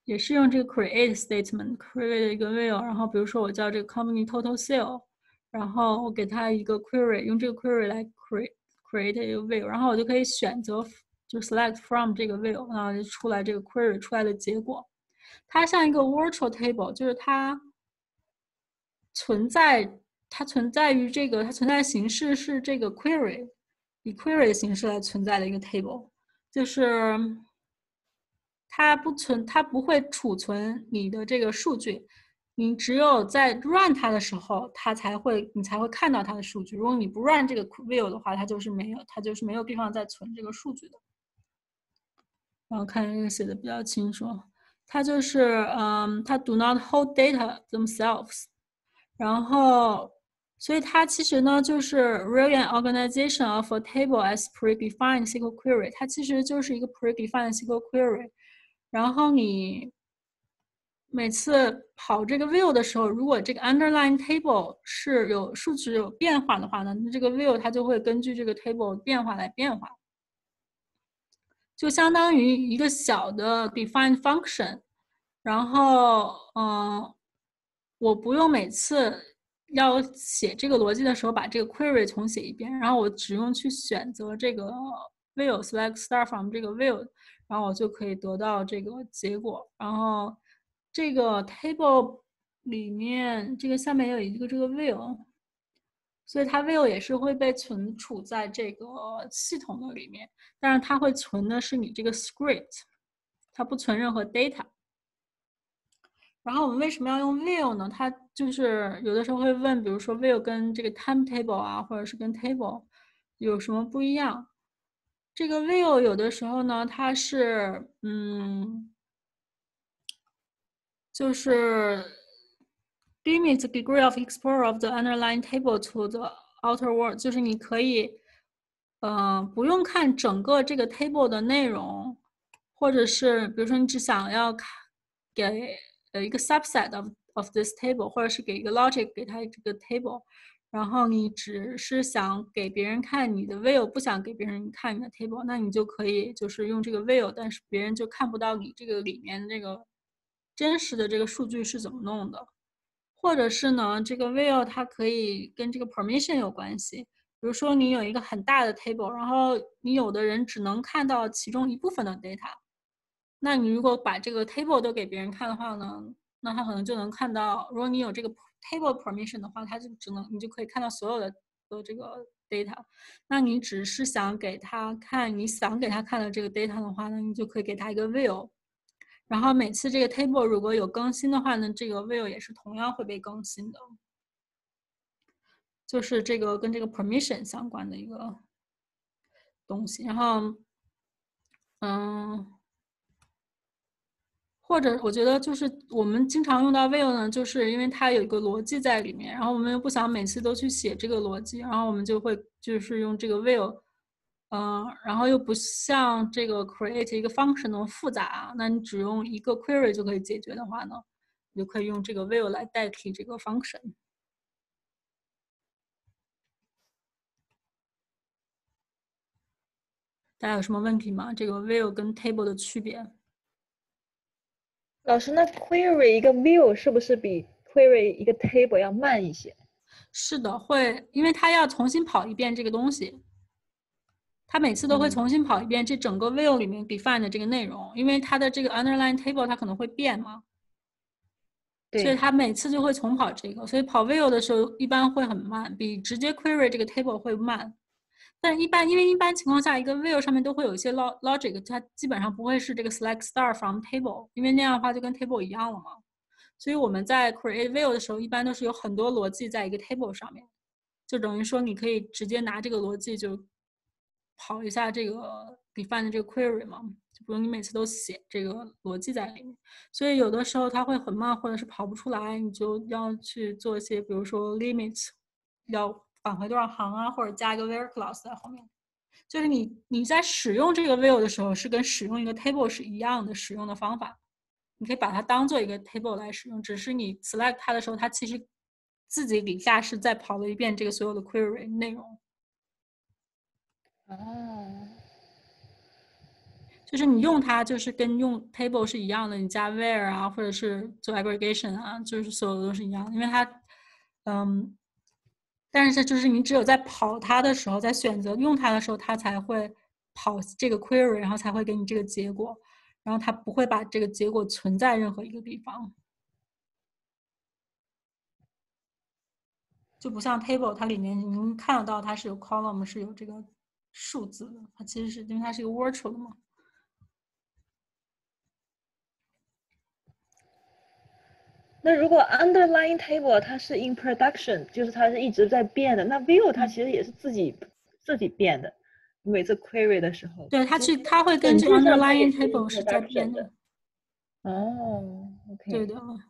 也是用这个 create statement create 一个 view， 然后比如说我叫这个 company total sale， 然后我给它一个 query， 用这个 query 来 create 一个 view， 然后我就可以选择就 select from 这个 view， 然后就出来这个 query 出来的结果。它像一个 virtual table， 就是它存在于这个，它存在的形式是这个 query， 以 query 的形式来存在的一个 table， 就是它不会储存你的这个数据，你只有在 run 它的时候，你才会看到它的数据。如果你不 run 这个 view 的话，它就是没有地方再存这个数据的。然后看这个写的比较清楚，它就是它 do not hold data themselves， 然后所以它其实呢就是 really an organization of a table as predefined SQL query， 它其实就是一个 predefined SQL query。然后你每次跑这个 view 的时候，如果这个 underlying table 是有数值有变化的话呢，这个 view 它就会根据这个 table 变化来变化，就相当于一个小的 defined function。然后我不用每次要写这个逻辑的时候把这个 query 重写一遍，然后我只用去选择这个 view select start from 这个 view， 然后我就可以得到这个结果。然后这个 table 里面这个下面有一个这个 view， 所以它 view 也是会被存储在这个系统的里面，但是它会存的是你这个 script， 它不存任何 data。然后我们为什么要用 view 呢？它就是有的时候会问，比如说 view 跟这个 timetable 啊，或者是跟 table 有什么不一样？这个 view 有的时候呢，它是就是 limit the degree of exposure of the underlying table to the outer world， 就是你可以不用看整个这个 table 的内容，或者是比如说你只想要给一个 subset of this table， 或者是给一个 logic 给它这个 table， 然后你只是想给别人看你的 view， 不想给别人看你的 table， 那你就可以就是用这个 view， 但是别人就看不到你这个里面这个真实的这个数据是怎么弄的。或者是呢，这个 view 它可以跟这个 permission 有关系。比如说你有一个很大的 table， 然后你有的人只能看到其中一部分的 data， 那你如果把这个 table 都给别人看的话呢，那他可能就能看到，如果你有这个 table permission 的话，你就可以看到所有的这个 data。那你只是想给他看你想给他看的这个 data 的话呢，你就可以给他一个 view。然后每次这个 table 如果有更新的话呢，这个 view 也是同样会被更新的，就是这个跟这个 permission 相关的一个东西。然后或者我觉得就是我们经常用到 view 呢，就是因为它有一个逻辑在里面，然后我们又不想每次都去写这个逻辑，然后我们就会就是用这个 view。然后又不像这个 create 一个 function 那么复杂，那你只用一个 query 就可以解决的话呢，你就可以用这个 view 来代替这个 function。大家有什么问题吗？这个 view 跟 table 的区别？ 老师，那 query 一个 view 是不是比 query 一个 table 要慢一些？ 是的，会，因为它要重新跑一遍这个东西。它每次都会重新跑一遍这整个 view 里面 define 的这个内容，因为它的这个 underlying table 它可能会变嘛，所以它每次就会重跑这个，所以跑 view 的时候一般会很慢，比直接 query 这个 table 会慢。但因为一般情况下，一个 view 上面都会有一些 logic， 它基本上不会是这个 select star from table， 因为那样的话就跟 table 一样了嘛。所以我们在 create view 的时候，一般都是有很多逻辑在一个 table 上面，就等于说你可以直接拿这个逻辑就跑一下这个 define 的这个 query 嘛，就不用你每次都写这个逻辑在里面。所以有的时候它会很慢，或者是跑不出来，你就要去做一些，比如说 limit， 要返回多少行啊，或者加一个 where clause 在后面。就是你在使用这个 view 的时候，是跟使用一个 table 是一样的使用的方法。你可以把它当做一个 table 来使用，只是你 select 它的时候，它其实自己底下是再跑了一遍这个所有的 query 内容。 就是你用它就是跟用 table 是一样的，你加 where 啊，或者是做 aggregation 啊，就是所有的都是一样的，因为它，但是就是你只有在跑它的时候，在选择用它的时候，它才会跑这个 query， 然后才会给你这个结果，然后它不会把这个结果存在任何一个地方。就不像 table， 它里面你能看得到它是有 column， 是有这个数字的，它其实是因为它是一个 virtual 的嘛。 那如果 underlying table 它是 in production， 就是它是一直在变的，那 view 它其实也是自己变的。每次 query 的时候， 对，它会根据本质上它也 underlying 是 in table 是在变 production 的。 的。哦，OK。 对的。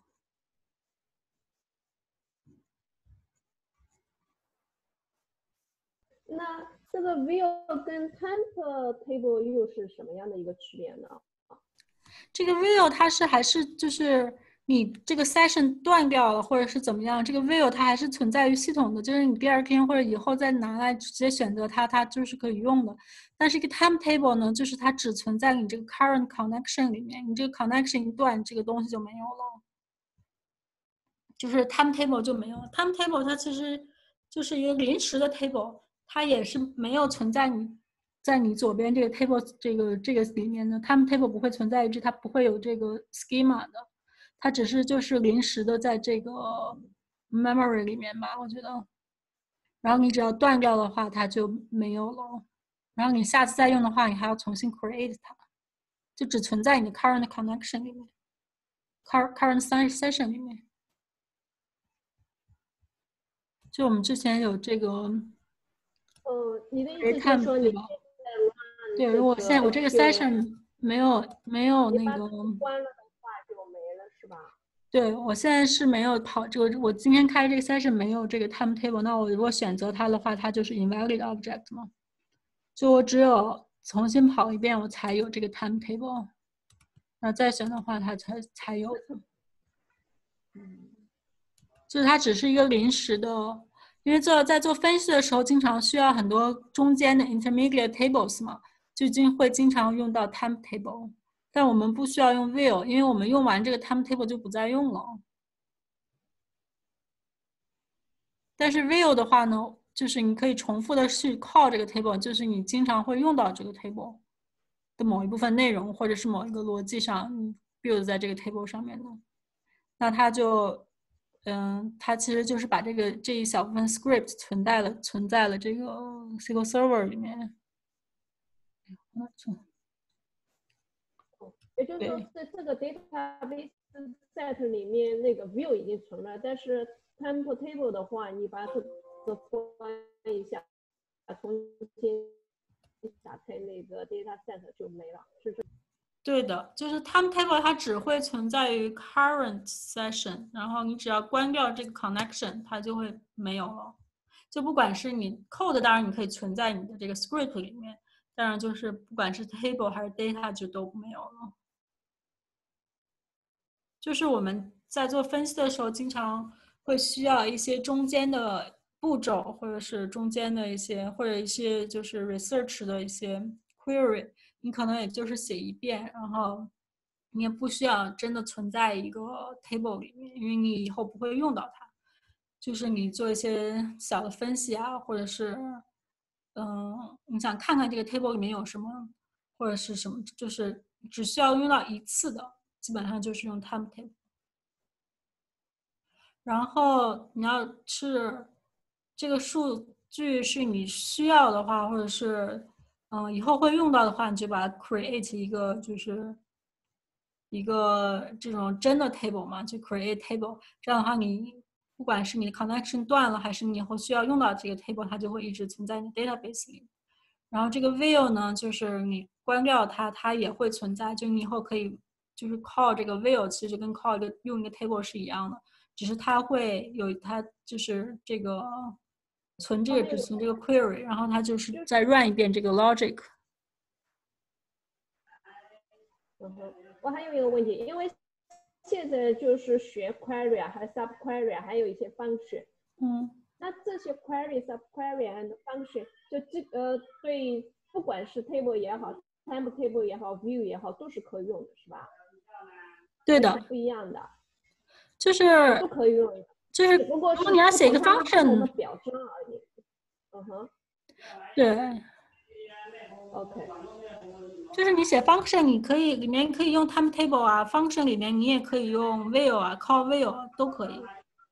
那这个 view 跟 temp table 又是什么样的一个区别呢？ 这个 view 它是还是就是你这个 session 断掉了或者是怎么样，这个 view 它还是存在于系统的，就是你第二天或者以后再拿来直接选择它，它就是可以用的。但是一个 timetable 呢，就是它只存在你这个 current connection 里面，你这个 connection 一断，这个东西就没有了，就是 timetable 就没有了。timetable 它其实就是一个临时的 table， 它也是没有存在在你左边这个 table 这个里面的 timetable 不会存在一只，它不会有这个 schema 的，它只是就是临时的在这个 memory 里面吧，我觉得。然后你只要断掉的话，它就没有了。然后你下次再用的话，你还要重新 create 它，就只存在你的 current connection 里面 ，current session 里面。就我们之前有这个。 你的意思就是说你现在 run 对，如果现在我这个 session 没有那个关了的话就没了，是吧？ 对，我现在是没有跑这个，我今天开这个 session 没有这个 timetable， 那我如果选择它的话，它就是 invalid object 嘛，就我只有重新跑一遍，我才有这个 timetable， 那再选的话，它才有的。就是它只是一个临时的，因为在做分析的时候，经常需要很多中间的 intermediate tables 嘛，就会经常用到 timetable， 但我们不需要用 view， 因为我们用完这个 timetable 就不再用了。但是 view 的话呢，就是你可以重复的去 call 这个 table， 就是你经常会用到这个 table 的某一部分内容，或者是某一个逻辑上你 build 在这个 table 上面的，那它就。它其实就是把这一小部分 script 存在了这个 SQL Server 里面。 也就是说，在这个 database set 里面，那个 view 已经存了，但是 timetable 的话，你把这个关一下，重新打开那个 data set 就没了，是不是？ 对的，就是 timetable 它只会存在于 current session， 然后你只要关掉这个 connection， 它就会没有了。就不管是你 code， 当然你可以存在你的这个 script 里面，当然就是不管是 table 还是 data 就都没有了。就是我们在做分析的时候，经常会需要一些中间的步骤，或者是中间的一些就是 research 的一些 query， 你可能也就是写一遍，然后你也不需要真的存在一个 table 里面，因为你以后不会用到它。就是你做一些小的分析啊，或者是你想看看这个 table 里面有什么，或者是什么，就是只需要用到一次的，基本上就是用 timetable。然后你要是这个数据是你需要的话，或者是以后会用到的话，你就把它 create 一个就是一个这种真的 table 嘛，就 create table。这样的话，你不管是你的 connection 断了，还是你以后需要用到这个 table， 它就会一直存在你 database 里。然后这个 view 呢，就是你关掉它，它也会存在，就你以后可以就是 call 这个 view， 其实跟 call 用一个 table 是一样的。只是它会有它就是这个只存这个 query， 然后它就是再 run 一遍这个 logic。 我还有一个问题，因为现在就是学 query 啊，还有 subquery 啊，还有一些 function。那这些 query、subquery and function， 就对，不管是 table 也好 timetable 也好 view 也好都是可以用的是吧？ 对的， 还是不一样的， 就是都可以用， 就是只不过是如果你要写一个不同的 function， 表征而已。嗯哼对， ，OK， 就是你写 function， 你可以里面可以用 timetable 啊 ，function 里面你也可以用 will 啊 ，call will 啊都可以。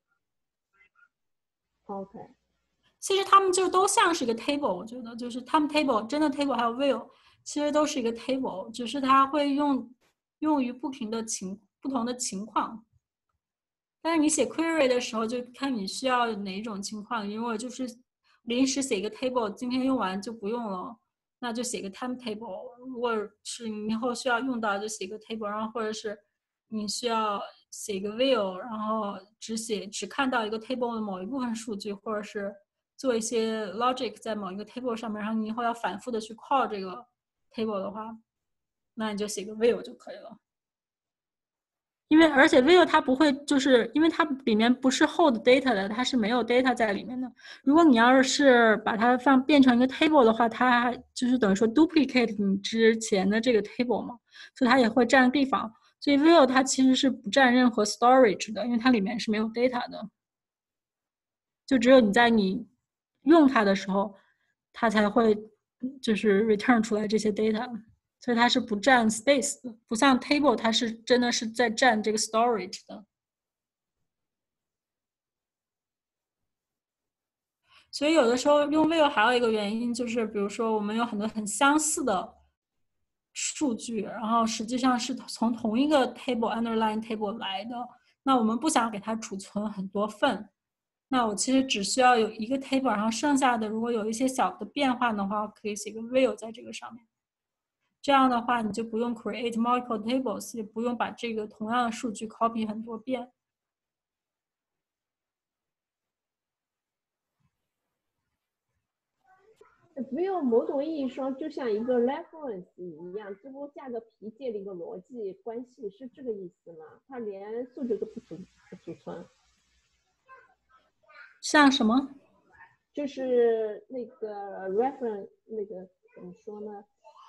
OK， 其实它们就都像是一个 table， 我觉得就是 timetable 真的 table 还有 will， 其实都是一个 table， 只是它会用于不同的情况。但是你写 query 的时候，就看你需要哪一种情况。如果就是临时写一个 table， 今天用完就不用了，那就写个 timetable。如果是你以后需要用到，就写个 table， 然后或者是你需要写一个 will， 然后只看到一个 table 的某一部分数据，或者是做一些 logic 在某一个 table 上面，然后你以后要反复的去 call 这个 table 的话，那你就写个 will 就可以了。而且 will 它不会，就是因为它里面不是 hold data 的，它是没有 data 在里面的。如果你要是把它变成一个 table 的话，它就是等于说 duplicate 你之前的这个 table 嘛，所以它也会占地方。所以 will 它其实是不占任何 storage 的，因为它里面是没有 data 的，就只有你在你用它的时候，它才会就是 return 出来这些 data。所以它是不占 space 的，不像 table 它是真的是在占这个 storage 的。所以有的时候用 will 还有一个原因就是，比如说我们有很多很相似的数据，然后实际上是从同一个 table underline table 来的，那我们不想给它储存很多份，那我其实只需要有一个 table， 然后剩下的如果有一些小的变化的话，可以写个 will 在这个上面。这样的话，你就不用 create multiple tables， 也不用把这个同样的数据 copy 很多遍。 view 某种意义上就像一个 reference 一样，只不过加个皮建立一个逻辑关系，是这个意思吗？它连数据都不储存。 像什么？ 就是那个 reference 那个怎么说呢？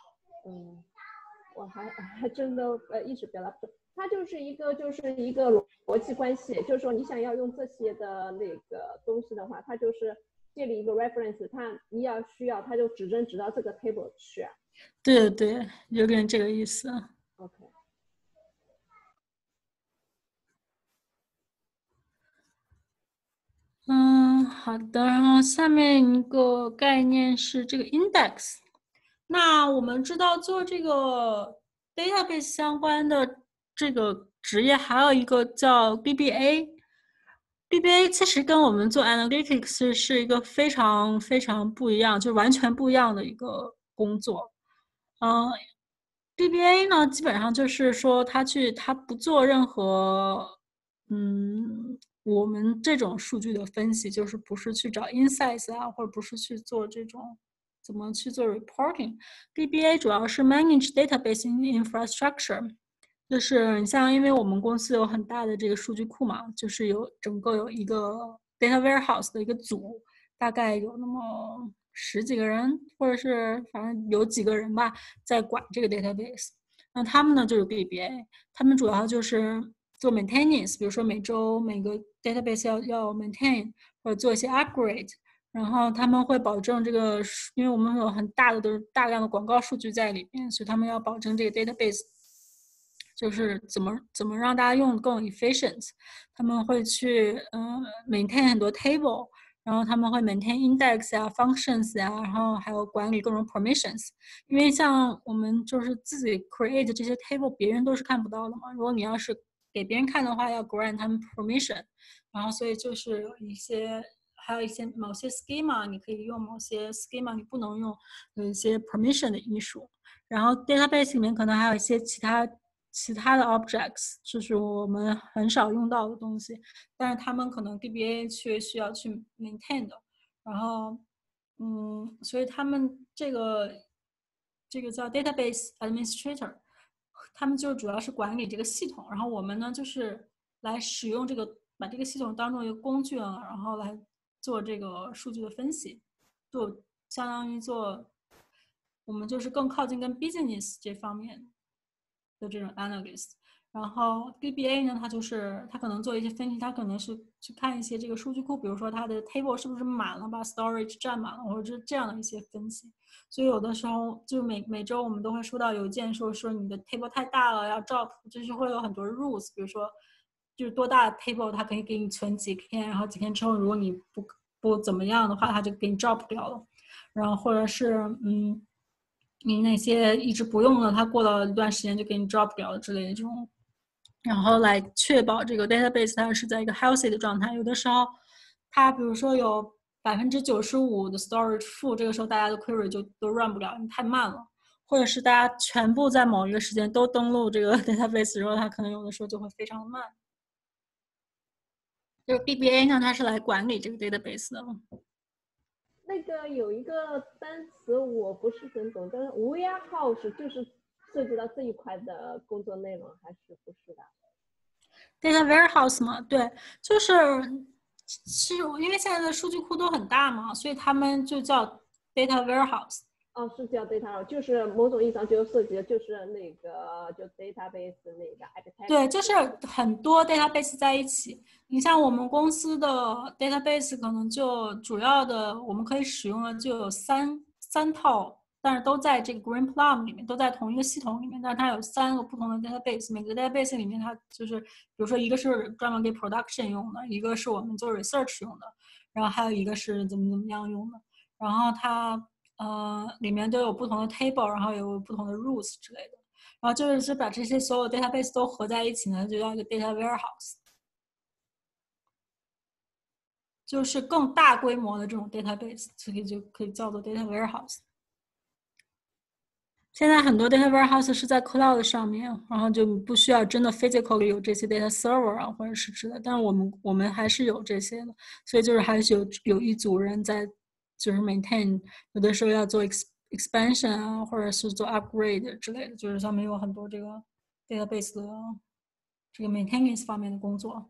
我还真的意识表达不出。它就是一个逻辑关系，就是说你想要用这些的那个东西的话，它就是建立一个 reference， 它你需要它就指到这个 table 去啊。 对对对，有点这个意思。 OK。 好的。然后下面一个概念是这个 index。那我们知道做这个 database 相关的这个职业还有一个叫 DBA。DBA 其实跟我们做 analytics 是一个非常非常不一样，就是完全不一样的一个工作。DBA 呢，基本上就是说他不做任何我们这种数据的分析，就是不是去找 insights 啊，或者不是去做这种怎么去做 reporting。DBA 主要是 manage database infrastructure， 就是你像因为我们公司有很大的这个数据库嘛，就是整个有一个 data warehouse 的一个组，大概有那么10几个人，或者是反正有几个人吧，在管这个 database。那他们呢就是 DBA， 他们主要就是做 maintenance， 比如说每周每个 database 要 maintain， 或者做一些 upgrade， 然后他们会保证这个，因为我们有很大的都是大量的广告数据在里面，所以他们要保证这个 database 就是怎么让大家用更 efficient。他们会去maintain 很多 table， 然后他们会 maintain index 啊 functions 啊，然后还有管理各种 permissions。因为像我们就是自己 create 这些 table， 别人都是看不到的嘛。如果你要是给别人看的话，要 grant 他们 permission， 然后所以就是还有一些某些 schema 你可以用，某些 schema 你不能用，有一些 permission 的因素。然后 database 里面可能还有一些其他的 objects， 就是我们很少用到的东西，但是他们可能 DBA 却需要去 maintain 的。然后所以他们这个叫 database administrator， 他们就主要是管理这个系统，然后我们呢就是来使用把这个系统当做一个工具啊，然后来做这个数据的分析，相当于做我们就是更靠近跟 business 这方面的这种 analyst。然后 DBA 呢，它可能做一些分析，它可能是去看一些这个数据库，比如说它的 table 是不是满了，把 storage 占满了，或者是这样的一些分析。所以有的时候就每周我们都会收到邮件说你的 table 太大了要 drop， 就是会有很多 rules， 比如说就是多大的 table 它可以给你存几天，然后几天之后如果你不怎么样的话，它就给你 drop 掉了。然后或者是你那些一直不用的，它过了一段时间就给你 drop 掉了之类的这种。然后来确保这个 database 它是在一个 healthy 的状态。有的时候它比如说有95%的 storage full， 这个时候大家的 query 就都 run 不了，太慢了。或者是大家全部在某一个时间都登录这个 database 然后它可能有的时候就会非常慢。就是 DBA 呢，它是来管理这个 database 的。 那个有一个单词我不是很懂，但是 warehouse 就是涉及到这一块的工作内容，还是不是的 ？Data warehouse 嘛，对，就是因为现在的数据库都很大嘛，所以他们就叫 data warehouse。 哦，是叫 data， 就是某种意义上就涉及就是那个就 database 那个 architecture。 对，就是很多 database 在一起。你像我们公司的 database 可能就主要的我们可以使用的就有三套，但是都在这个 Green Plum 里面，都在同一个系统里面，但是它有3个不同的 database， 每个 database 里面它就是比如说一个是专门给 production 用的，一个是我们做 research 用的，然后还有一个是怎么样用的，然后它里面都有不同的 table， 然后有不同的 rules 之类的。然后就是把这些所有 database 都合在一起呢，就叫一个 data warehouse， 就是更大规模的这种 database， 所以就可以叫做 data warehouse。现在很多 data warehouse 是在 cloud 上面，然后就不需要真的 physically 有这些 data server 啊，或者是之类的，但是我们还是有这些的，所以就是还是有一组人在就是 maintain， 有的时候要做 expansion 啊，或者是做 upgrade 之类的，就是上面有很多这个 database 的这个 maintenance 方面的工作。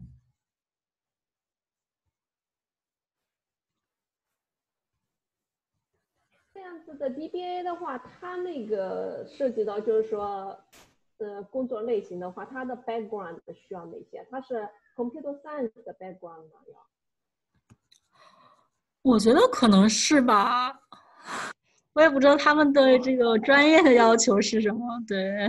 这样子的 DBA 的话，它那个涉及到就是说，工作类型的话，它的 background 需要哪些？它是 computer science 的 background 吗？要？ 我觉得可能是吧，我也不知道他们对这个专业的要求是什么。对，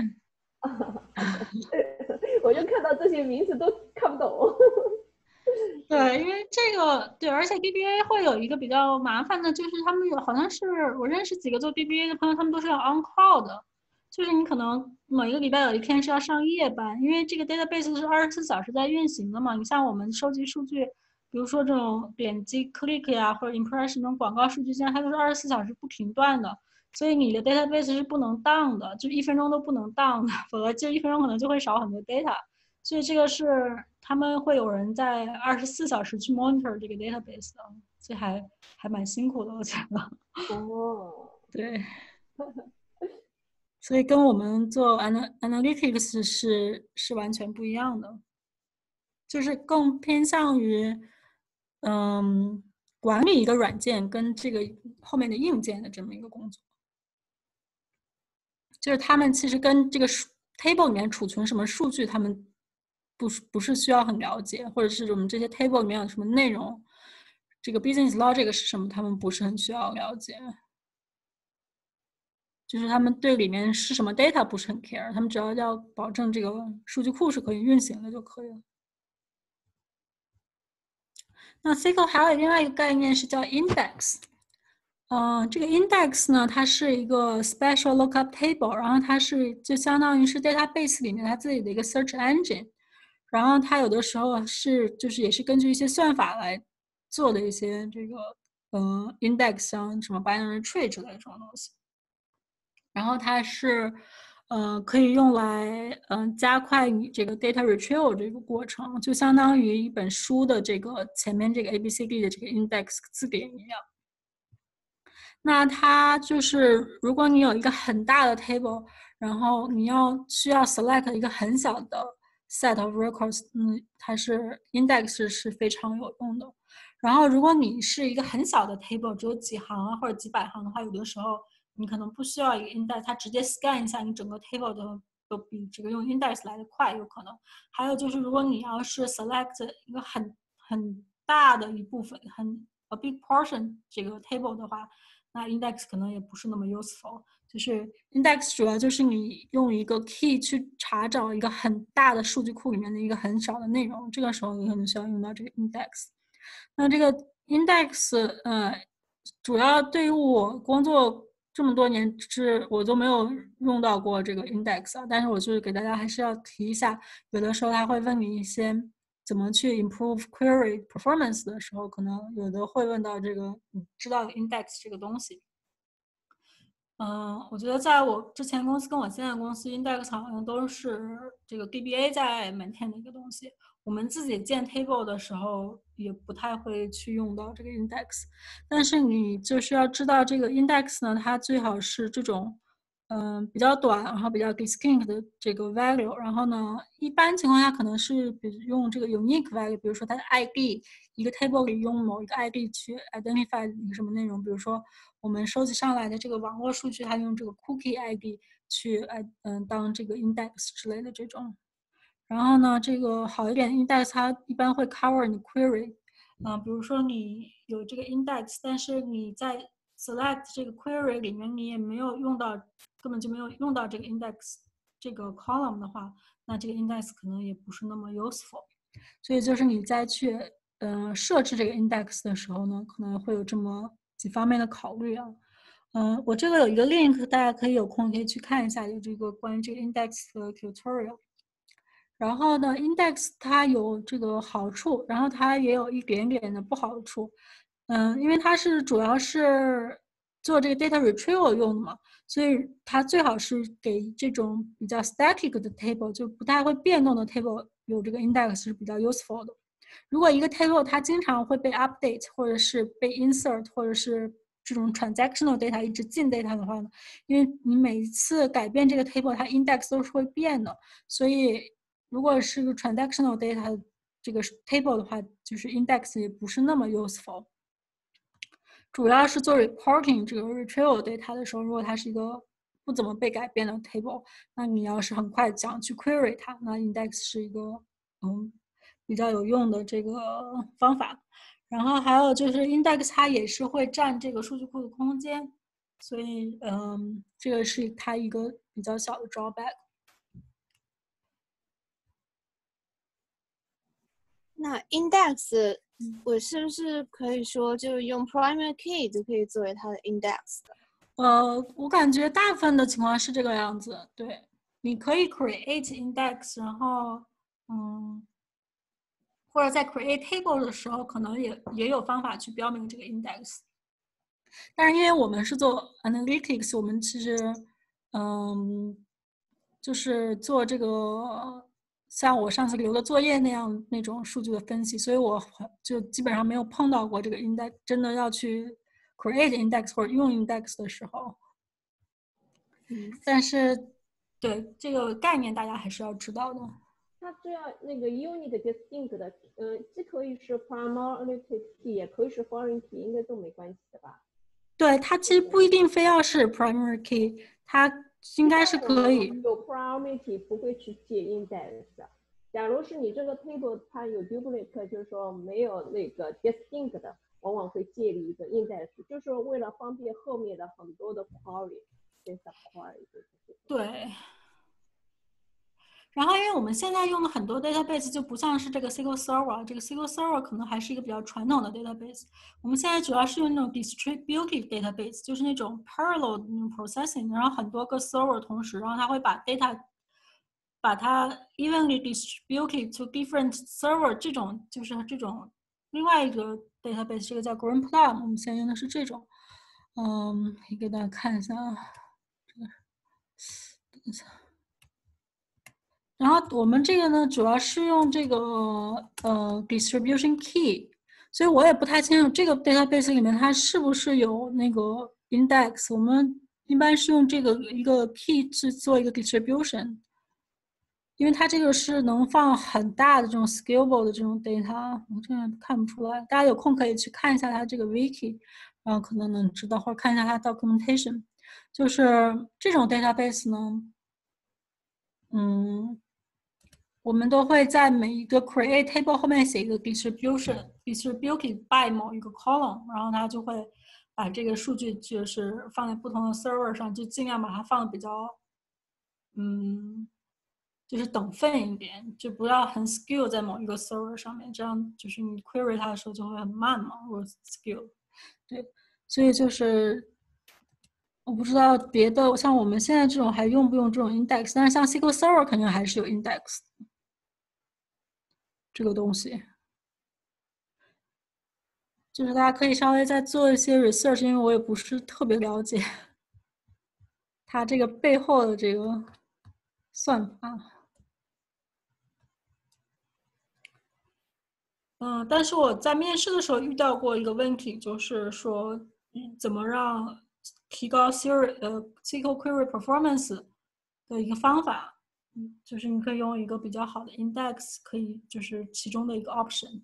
我就看到这些名词都看不懂。 对，因为这个对，而且 DBA 会有一个比较麻烦的，就是他们好像是我认识几个做 DBA 的朋友，他们都是要 on call 的，就是你可能每个礼拜有一天是要上夜班，因为这个 database 是24小时在运行的嘛。你像我们收集数据，比如说这种点击 click 呀或者 impression 这种广告数据，现在它都是24小时不停断的，所以你的 database 是不能 down 的，就1分钟都不能 down 的，否则就1分钟可能就会少很多 data。所以这个是他们会有人在24小时去 monitor 这个 database 的，所以还蛮辛苦的，我觉得。 哦， 对，所以跟我们做 analytics 是完全不一样的，就是更偏向于管理一个软件跟这个后面的硬件的这么一个工作。就是他们其实跟这个 table 里面储存什么数据，他们不是需要很了解，或者是我们这些 table 里面有什么内容，这个 business logic 是什么，他们不是很需要了解。就是他们对里面是什么 data 不是很 care， 他们只要保证这个数据库是可以运行的就可以了。那 SQL 还有另外一个概念是叫 index。这个 index 呢，它是一个 special lookup table， 然后它就相当于是 database 里面它自己的一个 search engine， 然后它有的时候就是也是根据一些算法来做的一些这个index， 像什么 binary tree 之类的这种东西。然后它是可以用来加快你这个 data retrieval 这个过程，就相当于一本书的这个前面这个 ABCD 的这个 index 字典一样。那它就是如果你有一个很大的 table， 然后你需要 select 一个很小的 set of records， 它是 index 是非常有用的。然后如果你是一个很小的 table， 只有几行啊或者几百行的话，有的时候你可能不需要一个 index， 它直接 scan 一下你整个 table 都比这个用 index 来的快，有可能。还有就是，如果你要是 select 一个很大的一部分，a big portion 这个 table 的话，那 index 可能也不是那么 useful。就是 index 主要就是你用一个 key 去查找一个很大的数据库里面的一个很少的内容，这个时候你可能需要用到这个 index。那这个 index，主要对于我工作这么多年我都没有用到过这个 index 啊，但是我就是给大家还是要提一下，有的时候他会问你一些怎么去 improve query performance 的时候，可能有的会问到这个你知道 index 这个东西。我觉得在我之前公司跟我现在公司 index 好像都是这个 DBA 在 maintain 的一个东西，我们自己建 table 的时候也不太会去用到这个 index。但是你就是要知道这个 index 呢，它最好是这种比较短，然后比较 distinct 的这个 value， 然后呢一般情况下可能是用这个 unique value， 比如说它的 ID， 一个 table 里用某一个 ID 去 identify 一个什么内容，比如说我们收集上来的这个网络数据，它用这个 cookie ID 去当这个 index 之类的这种。然后呢，这个好一点的 index 它一般会 cover 你 query，比如说你有这个 index， 但是你在 select 这个 query 里面你也没有用到，根本就没有用到这个 index 这个 column 的话，那这个 index 可能也不是那么 useful。所以就是你在去设置这个 index 的时候呢，可能会有这么几方面的考虑啊。我这个有一个 link， 大家可以有空可以去看一下，有这个关于这个 index 的 tutorial。然后呢 ，index 它有这个好处，然后它也有一点点的不好处。因为它是主要是做这个 data retrieval 用的嘛，所以它最好是给这种比较 static 的 table， 就不太会变动的 table 有这个 index 是比较 useful 的。如果一个 table 它经常会被 update， 或者是被 insert， 或者是这种 transactional data 一直进 data 的话呢，因为你每一次改变这个 table， 它 index 都是会变的，所以如果是个 transactional data 这个 table 的话，就是 index 也不是那么 useful。主要是做 reporting 这个 retrieval data 的时候，如果它是一个不怎么被改变的 table， 那你要是很快想去 query 它，那 index 是一个比较有用的这个方法。然后还有就是 index 它也是会占这个数据库的空间，所以这个是它一个比较小的 drawback。 那 index 我是不是可以说就用 primary key 就可以作为它的 index 的？ 我感觉大部分的情况是这个样子。对，你可以 create index， 然后或者在 create table 的时候，可能也有方法去标明这个 index。但是因为我们是做 analytics， 我们其实就是做这个像我上次留的作业那种数据的分析，所以我就基本上没有碰到过这个 index， 真的要去 create index 或者用 index 的时候。但是对这个概念大家还是要知道的。 它这样那个 unit distinct 的，既可以是 primary key， 也可以是 foreign key， 应该都没关系的吧？ 对，它其实不一定非要是 primary key， 它应该是可以。 有 primary key 不会去借 index。假如是你这个 table 它有 duplicate， 就是说没有那个 distinct 的，往往会借一个 index， 就是为了方便后面的很多的 query。data query。 对。然后，因为我们现在用的很多 database 就不像是这个 SQL Server， 这个 SQL Server 可能还是一个比较传统的 database。我们现在主要是用那种 distributed database， 就是那种 parallel processing， 然后很多个 server 同时，然后它会把 data 把它 evenly distributed to different server， 这种就是这种另外一个 database， 这个叫 Greenplum， 我们现在用的是这种。可以给大家看一下啊，等一下。然后我们这个呢，主要是用这个distribution key， 所以我也不太清楚这个 database 里面它是不是有那个 index。我们一般是用这个一个 key 去做一个 distribution， 因为它这个是能放很大的这种 scalable 的这种 data， 我这样看不出来。大家有空可以去看一下它这个 wiki， 然后可能能知道，或者看一下它 documentation。 就是这种 database 呢，我们都会在每一个 create table 后面写一个 distributed by 某一个 column， 然后它就会把这个数据就是放在不同的 server 上，就尽量把它放的比较，就是等分一点，就不要很 skew 在某一个 server 上面，这样就是你 query 它的时候就会很慢嘛，如果 skew。对，所以就是我不知道别的，像我们现在这种还用不用这种 index， 但是像 SQL Server 肯定还是有 index 这个东西。就是大家可以稍微再做一些 research， 因为我也不是特别了解它这个背后的这个算法。但是我在面试的时候遇到过一个问题，就是说怎么让提高 SQL query performance 的一个方法，就是你可以用一个比较好的 index， 可以就是其中的一个 option。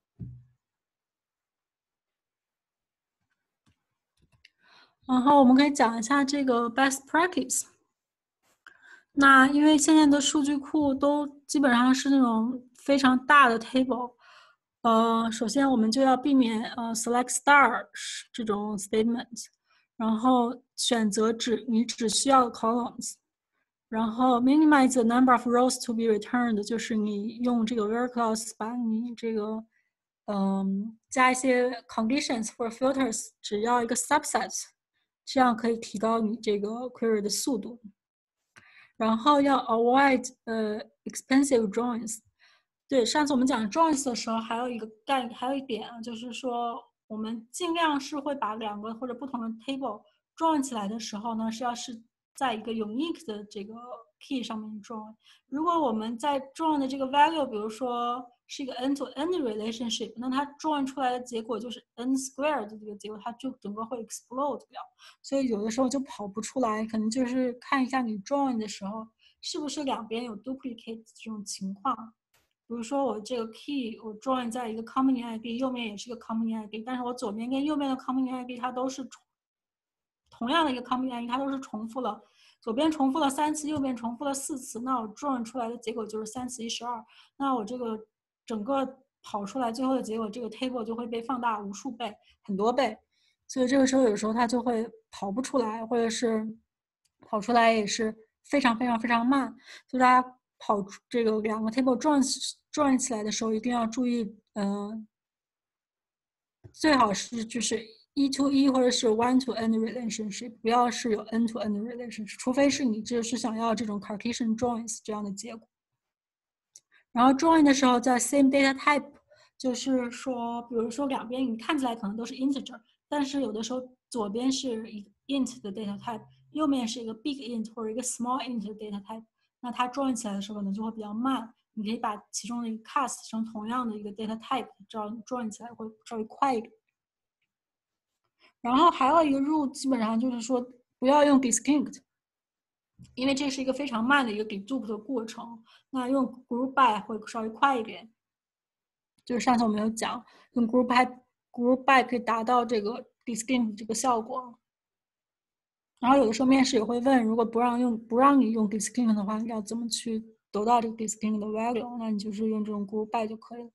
然后我们可以讲一下这个 best practice。那因为现在的数据库都基本上是那种非常大的 table，首先我们就要避免select star 这种 statement， 然后选择你只需要 columns， 然后 minimize the number of rows to be returned， 就是你用这个 where clause 把你这个加一些 conditions 或者 filters， 只要一个 subset， 这样可以提高你这个 query 的速度。然后要 avoid expensive joins。对，上次我们讲 joins 的时候，还有一点啊，就是说我们尽量是会把两个或者不同的 table join 起来的时候呢，是在一个 unique 的这个 key 上面 join。如果我们在 join 的这个 value， 比如说是一个 end-to-end relationship， 那它 join 出来的结果就是 n squared 的这个结果，它就整个会 explode 掉。所以有的时候就跑不出来，可能就是看一下你 join 的时候是不是两边有 duplicate 这种情况。比如说我这个 key 我 join 在一个 company ID， 右面也是一个 company ID， 但是我左边跟右边的 company ID 它都是同样的一个 company ID， 它都是重复了，左边重复了3次，右边重复了4次，那我 join 出来的结果就是3次1 12，那我这个整个跑出来最后的结果，这个 table 就会被放大无数倍，很多倍。所以这个时候有时候它就会跑不出来，或者是跑出来也是非常非常非常慢。所以大家跑这个两个 table join 起来的时候，一定要注意，最好是就是 E to E 或者是 one to N relationship， 不要是有 N to N relationship， 除非是你这是想要这种 Cartesian joins 这样的结果。然后 join 的时候在 same data type， 就是说，比如说两边你看起来可能都是 integer， 但是有的时候左边是一个 int 的 data type， 右面是一个 big int 或者一个 small int 的 data type， 那它 join 起来的时候可能就会比较慢。你可以把其中的一个 cast 成同样的一个 data type， 这样 join 起来会稍微快一点。然后还有一个 rule， 基本上就是说不要用 distinct， 因为这是一个非常慢的一个 dedupe 的过程。那用 group by 会稍微快一点。就是上次我们有讲，用 group by 可以达到这个 distinct 这个效果。然后有的时候面试也会问，如果不让你用 distinct 的话，要怎么去得到这个 distinct 的 value？ 那你就是用这种 group by 就可以了。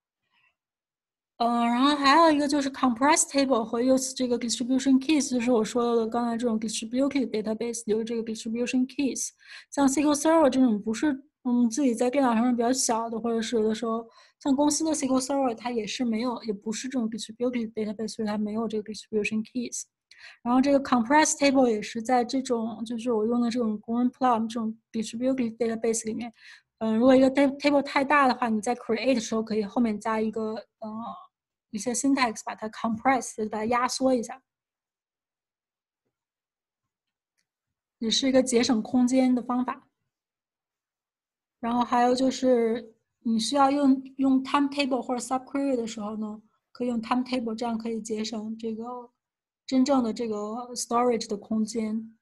然后还有一个就是 compressed table 和 use 这个 distribution keys， 就是我说的刚才这种 distributed database 有这个 distribution keys。像 SQL Server 这种不是自己在电脑上面比较小的，或者是有的时候像公司的 SQL Server 它也不是这种 distributed database， 所以它没有这个 distribution keys。然后这个 compressed table 也是在这种就是我用的这种 Green Plum 这种 distributed database 里面。如果一个 table 太大的话，你在 create 的时候可以后面加一个一些 syntax 把它 compress， 把它压缩一下，也是一个节省空间的方法。然后还有就是你需要用 timetable 或者 subquery 的时候呢，可以用 timetable， 这样可以节省这个真正的这个 storage 的空间。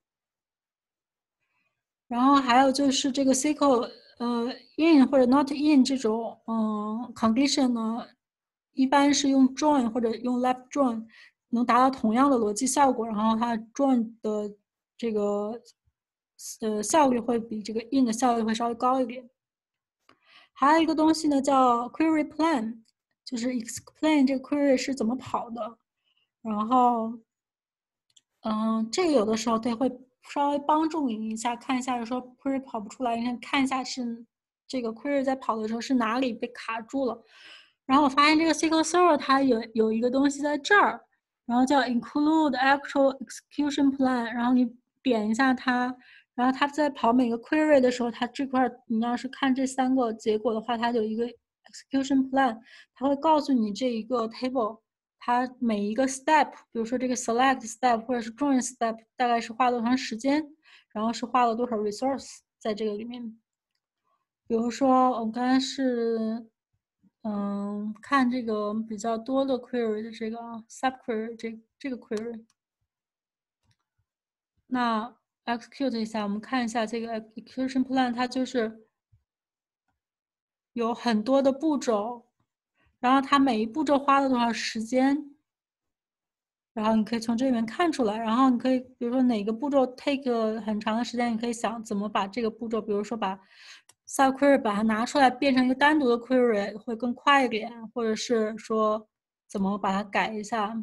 然后还有就是这个 SQL in 或者 not in 这种condition 呢，一般是用 join 或者用 left join。 能达到同样的逻辑效果，然后它 join 的这个效率会比这个 in 的效率会稍微高一点。还有一个东西呢叫 query plan， 就是 explain 这个 query 是怎么跑的，然后这个有的时候它会稍微帮助你一下，看一下说 query 跑不出来，你看一下是这个 query 在跑的时候是哪里被卡住了。然后我发现这个 SQL Server 它有一个东西在这儿，然后叫 include actual execution plan， 然后你点一下它，然后它在跑每个 query 的时候，它这块你要是看这3个结果的话，它有一个 execution plan， 它会告诉你这一个 table 它每一个 step， 比如说这个 select step 或者是 join step 大概是花了多长时间，然后是花了多少 resource 在这个里面。比如说我刚才是看这个比较多的 query 的这个 subquery 这个 query， 那 execute 一下，我们看一下这个 execution plan， 它就是有很多的步骤，然后它每一步骤花了多少时间，然后你可以从这里面看出来，然后你可以比如说哪个步骤 take 很长的时间，你可以想怎么把这个步骤，比如说把 subquery 把它拿出来变成一个单独的 query 会更快一点，或者是说怎么把它改一下。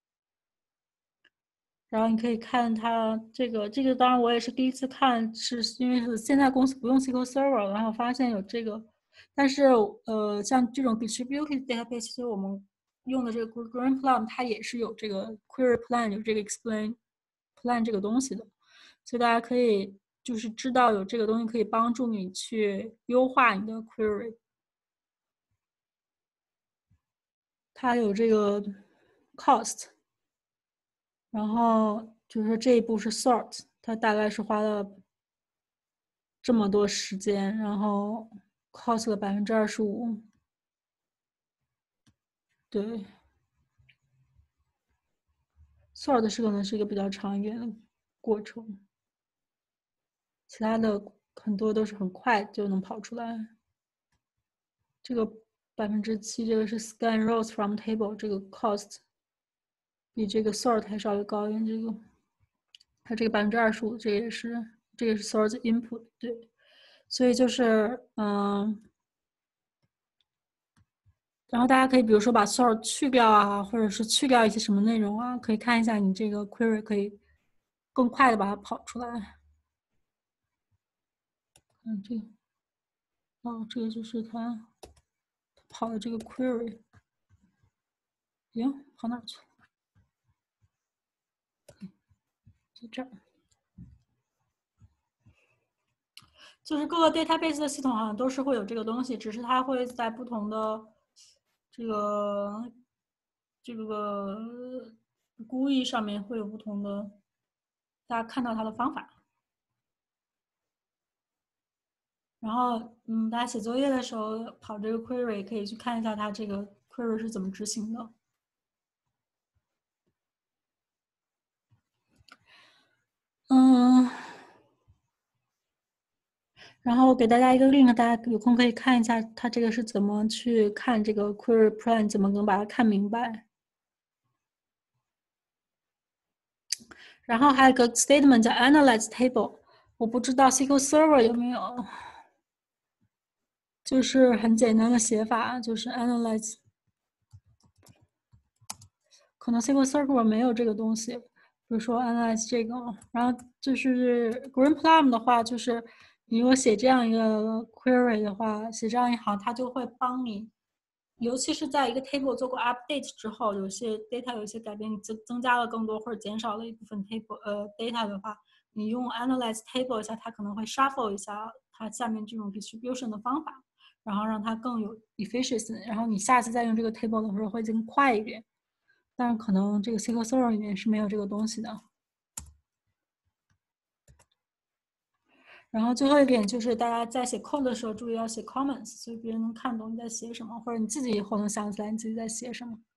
然后你可以看它这个当然我也是第一次看，是因为是现在公司不用 SQL Server， 然后发现有这个，但是像这种 distributed database， 其实我们用的这个 Green Plum 它也是有这个 query plan， 有这个 explain plan 这个东西的，所以大家可以就是知道有这个东西可以帮助你去优化你的 query。它有这个 cost， 然后就是说这一步是 sort， 它大概是花了这么多时间，然后 cost 了25%。对。sort 可能是一个比较长一点的过程，其他的很多都是很快就能跑出来。这个7%，这个是 scan rows from table， 这个 cost 比这个 sort 还稍微高一点。这个它这个25%，这个也是，这个是 sort input， 对，所以就是然后大家可以比如说把 sort 去掉啊，或者是去掉一些什么内容啊，可以看一下你这个 query 可以更快的把它跑出来。这个，这个就是它跑的这个 query。跑哪去？在这儿。就是各个 database 的系统好像都是会有这个东西，只是它会在不同的这个GUI 上面会有不同的大家看到它的方法。然后大家写作业的时候跑这个 query 可以去看一下它这个 query 是怎么执行的。然后给大家一个 link， 大家有空可以看一下它这个是怎么去看这个 query plan， 怎么能把它看明白。然后还有一个 statement 叫 analyze table， 我不知道 SQL Server 有没有，就是很简单的写法，就是 analyze， 可能 SQL Server 没有这个东西，比如说 analyze 这个，然后就是 Green Plum 的话，就是你如果写这样一个 query 的话，写这样一行，它就会帮你，尤其是在一个 table 做过 update 之后，有些 data 有一些改变，你增加了更多或者减少了一部分 table data 的话，你用 analyze table 一下，它可能会 shuffle 一下它下面这种 distribution 的方法，然后让它更有 efficiency， 然后你下次再用这个 table 的时候会更快一点。但是可能这个 SQL Server 里面是没有这个东西的。然后最后一点就是大家在写 code 的时候注意要写 comments， 所以别人能看懂你在写什么，或者你自己以后能想起来你自己在写什么。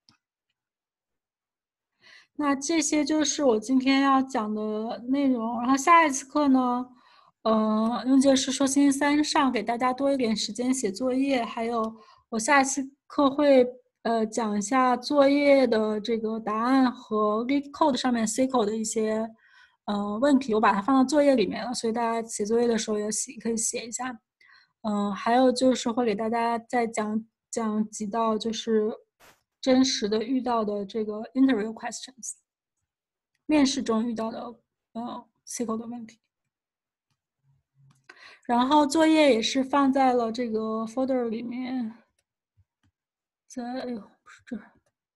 那这些就是我今天要讲的内容。然后下一次课呢，用就是说星期三上给大家多一点时间写作业，还有我下一次课会讲一下作业的这个答案和 LeetCode 上面 SQL 的一些问题，我把它放到作业里面了，所以大家写作业的时候也可以写一下。还有就是会给大家再讲几道就是真实的遇到的这个 interview questions， 面试中遇到的SQL 的问题。然后作业也是放在了这个 folder 里面，哎呦不是这儿，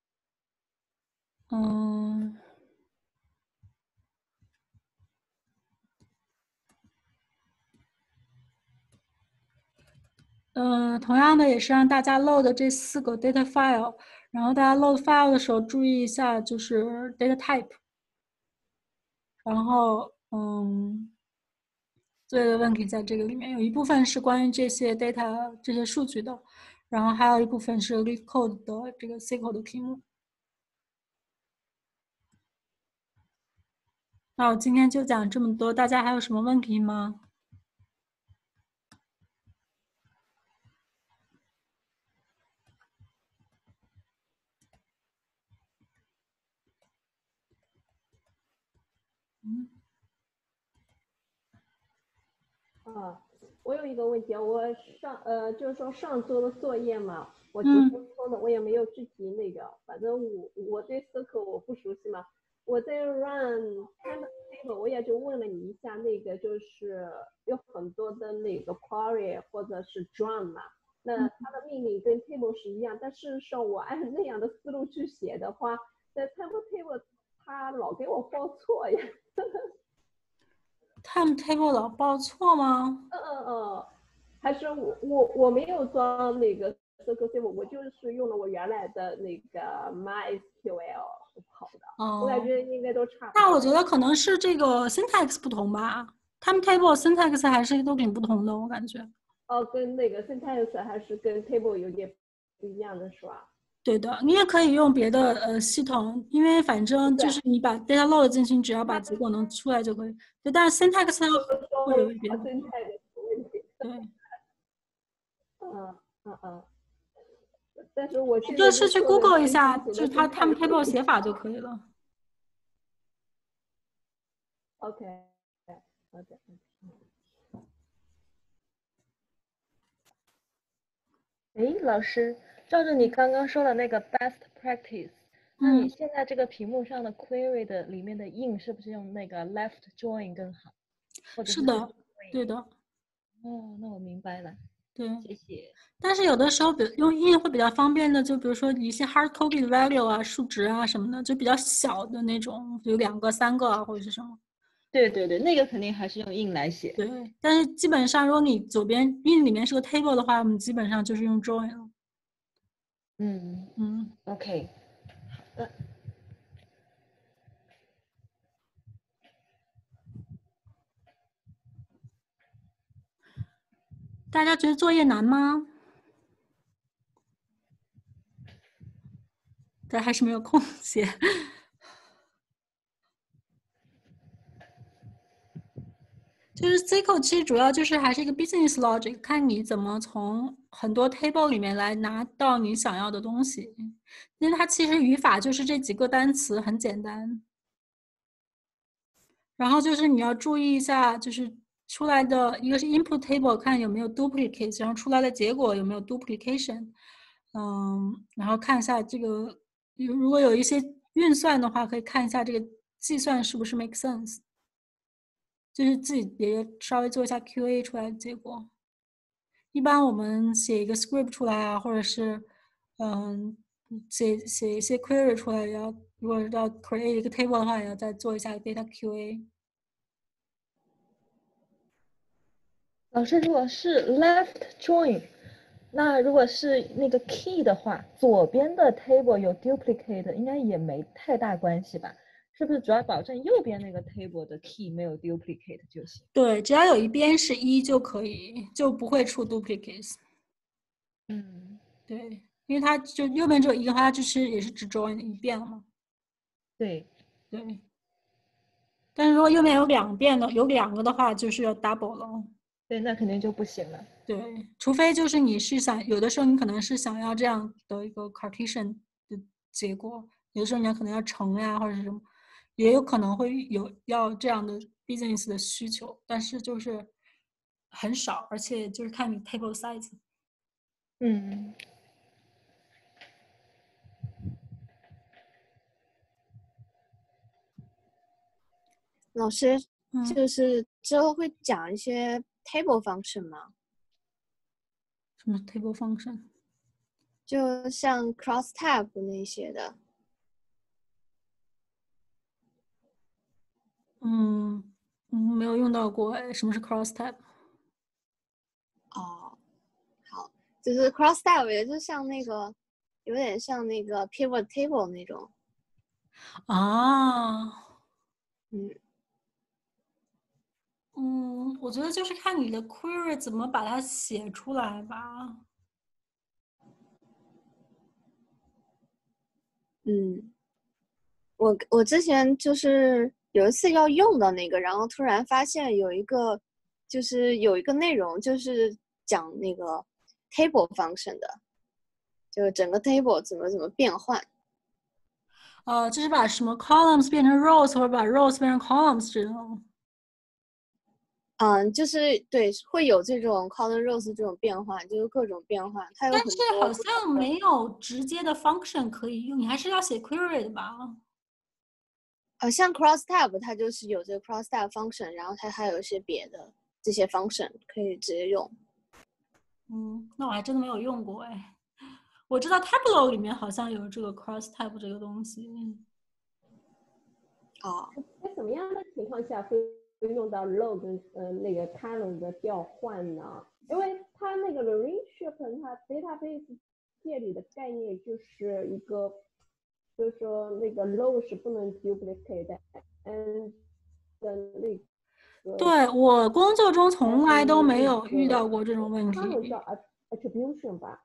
同样的也是让大家 load 这4个 data file， 然后大家 load file 的时候注意一下就是 data type， 然后作业的问题在这个里面有一部分是关于这些 data 这些数据的，然后还有一部分是 LeetCode 的这个 SQL 的题目。那我今天就讲这么多，大家还有什么问题吗？ 我有一个问题，我就是说上周的作业嘛，我直接说的，我也没有具体那个，反正我对 SQL 我不熟悉嘛，我在 run table 我也就问了你一下，那个就是有很多的那个 query 或者是 join 嘛，那它的命令跟 table 是一样，但事实上我按那样的思路去写的话，在 table 它老给我报错呀。 timetable 老报错吗？ 还是我没有装那个 SQL Server， 我就是用了我原来的那个 MySQL 跑的，我感觉应该都差不多。 那我觉得可能是这个 syntax 不同吧 ，timetable syntax 还是都挺不同的，我感觉。 跟那个 syntax 还是跟 table 有点不一样的是吧？ 对的，你也可以用别的系统，因为反正就是你把 data load 进去，你只要把结果能出来就可以。对，但是 syntax 会有一点。 syntax 问题。 对。 但是我就是去 Google 一下，就是它 timetable 写法就可以了。 OK。 哎，老师，照着你刚刚说的那个 best practice，那你现在这个屏幕上的 query 的里面的 in 是不是用那个 left join 更好？或者是的，对的。 哦，那我明白了。 对， 谢谢。 但是有的时候用 in 会比较方便的，就比如说一些 hard copy 的 value 啊、数值啊什么的，就比较小的那种，有2个、3个啊，或者是什么。 对对对，那个肯定还是用 in 来写。 对，但是基本上如果你左边 in 里面是个 table 的话，我们基本上就是用 join 了。 OK。好的。 大家觉得作业难吗？大家还是没有空写。就是 SQL 其实主要就是还是一个 business logic， 看你怎么从很多 table 里面来拿到你想要的东西。因为它其实语法就是这几个单词，很简单。然后就是你要注意一下，就是出来的一个是 input table 看有没有 duplicate， 然后出来的结果有没有 duplication。然后看一下这个，如果有一些运算的话，可以看一下这个计算是不是 make sense。就是自己也稍微做一下 QA 出来的结果。一般我们写一个 script 出来啊，或者是写一些 query 出来，如果要 create 一个 table 的话，也要再做一下 data QA。 老师，如果是 left join， 那如果是那个 key 的话，左边的 table 有 duplicate， 应该也没太大关系吧？是不是主要保证右边那个 table 的 key 没有 duplicate 就行？ 对，只要有一边是1就可以，就不会出 duplicates。对，因为它就右边只有一个话，它就是也是只 join 一遍了嘛。 对。 但是如果右边有2遍的，有2个的话，就是要 double 了。 对，那肯定就不行了。 对，除非就是你是想，有的时候你可能是想要这样的一个 Cartesian 的结果，有的时候你可能要乘呀或者是什么，也有可能会有要这样的 business 的需求，但是就是很少，而且就是看你 table size。 嗯， 老师嗯就是之后会讲一些 table function 吗？ 什么 table function？ 就像 crosstab 那些的。 没有用到过哎，什么是 crosstab？ 哦，好，就是 crosstab 也就像那个，有点像那个 pivot table 那种。 啊， 嗯， 我觉得就是看你的 query 怎么把它写出来吧。 嗯，我之前就是有一次要用到那个，然后突然发现有一个，就是有一个内容就是讲那个 table function 的，就整个 table 怎么变换。 就是把什么 columns 变成 rows，或者把 rows 变成 columns 这种。 就是对，会有这种 column rows 这种变换，就是各种变换，它有但是很多好像没有直接的 function 可以用，你还是要写 query 的吧？ 像 crosstab 它就是有这个 crosstab function，然后它还有一些别的这些 function 可以直接用。 那我还真的没有用过哎。我知道 Tableau 里面好像有这个 crosstab 这个东西。 哦， 在什么样的情况下会用到 row 跟那个 column 的调换呢？因为它那个 relationship 它 database 界里的概念就是一个，就是说那个 row 是不能 duplicate 的，的那个对，我工作中从来都没有遇到过这种问题。 column 叫 attribution 吧？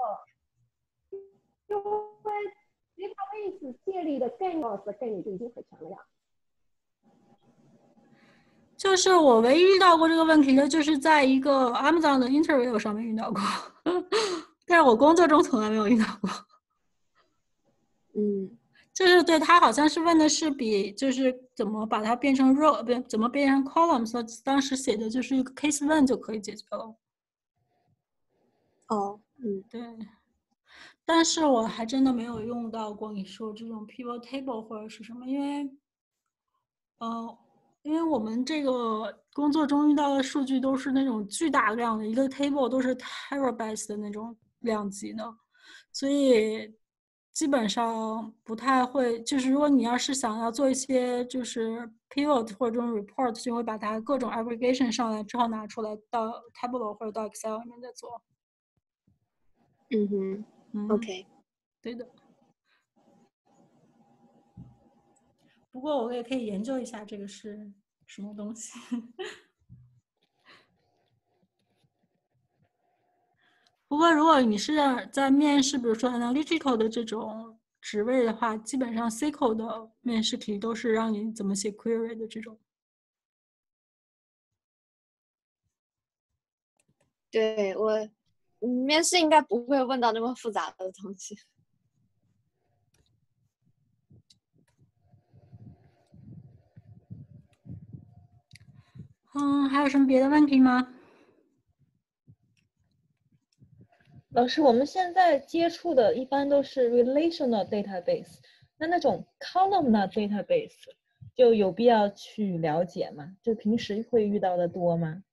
因为 database 界里的概念就已经很强了呀。 就是我唯一遇到过这个问题的，就是在一个 Amazon 的 interview 上面遇到过，但是我工作中从来没有遇到过。就是对他好像是问的是就是怎么把它变成 row， 不怎么变成 columns， 当时写的就是一个 case 问就可以解决了。对。但是我还真的没有用到过你说这种 pivot table 或者是什么，因为我们这个工作中遇到的数据都是那种巨大量的，一个 table 都是 terabytes 的那种量级的，所以基本上不太会。就是如果你要是想要做一些就是 pivot 或者这种 report， 就会把它各种 aggregation 上来之后拿出来到 Tableau 或者到 Excel 里面再做。 OK。 对的。不过我也可以研究一下这个是什么东西。不过如果你是在面试，比如说 analytical 的这种职位的话，基本上 SQL 的面试题都是让你怎么写 query 的这种。 对，面试应该不会问到那么复杂的东西。 还有什么别的问题吗？ 老师，我们现在接触的一般都是 relational database，那种 columnar database 就有必要去了解吗？就平时会遇到的多吗？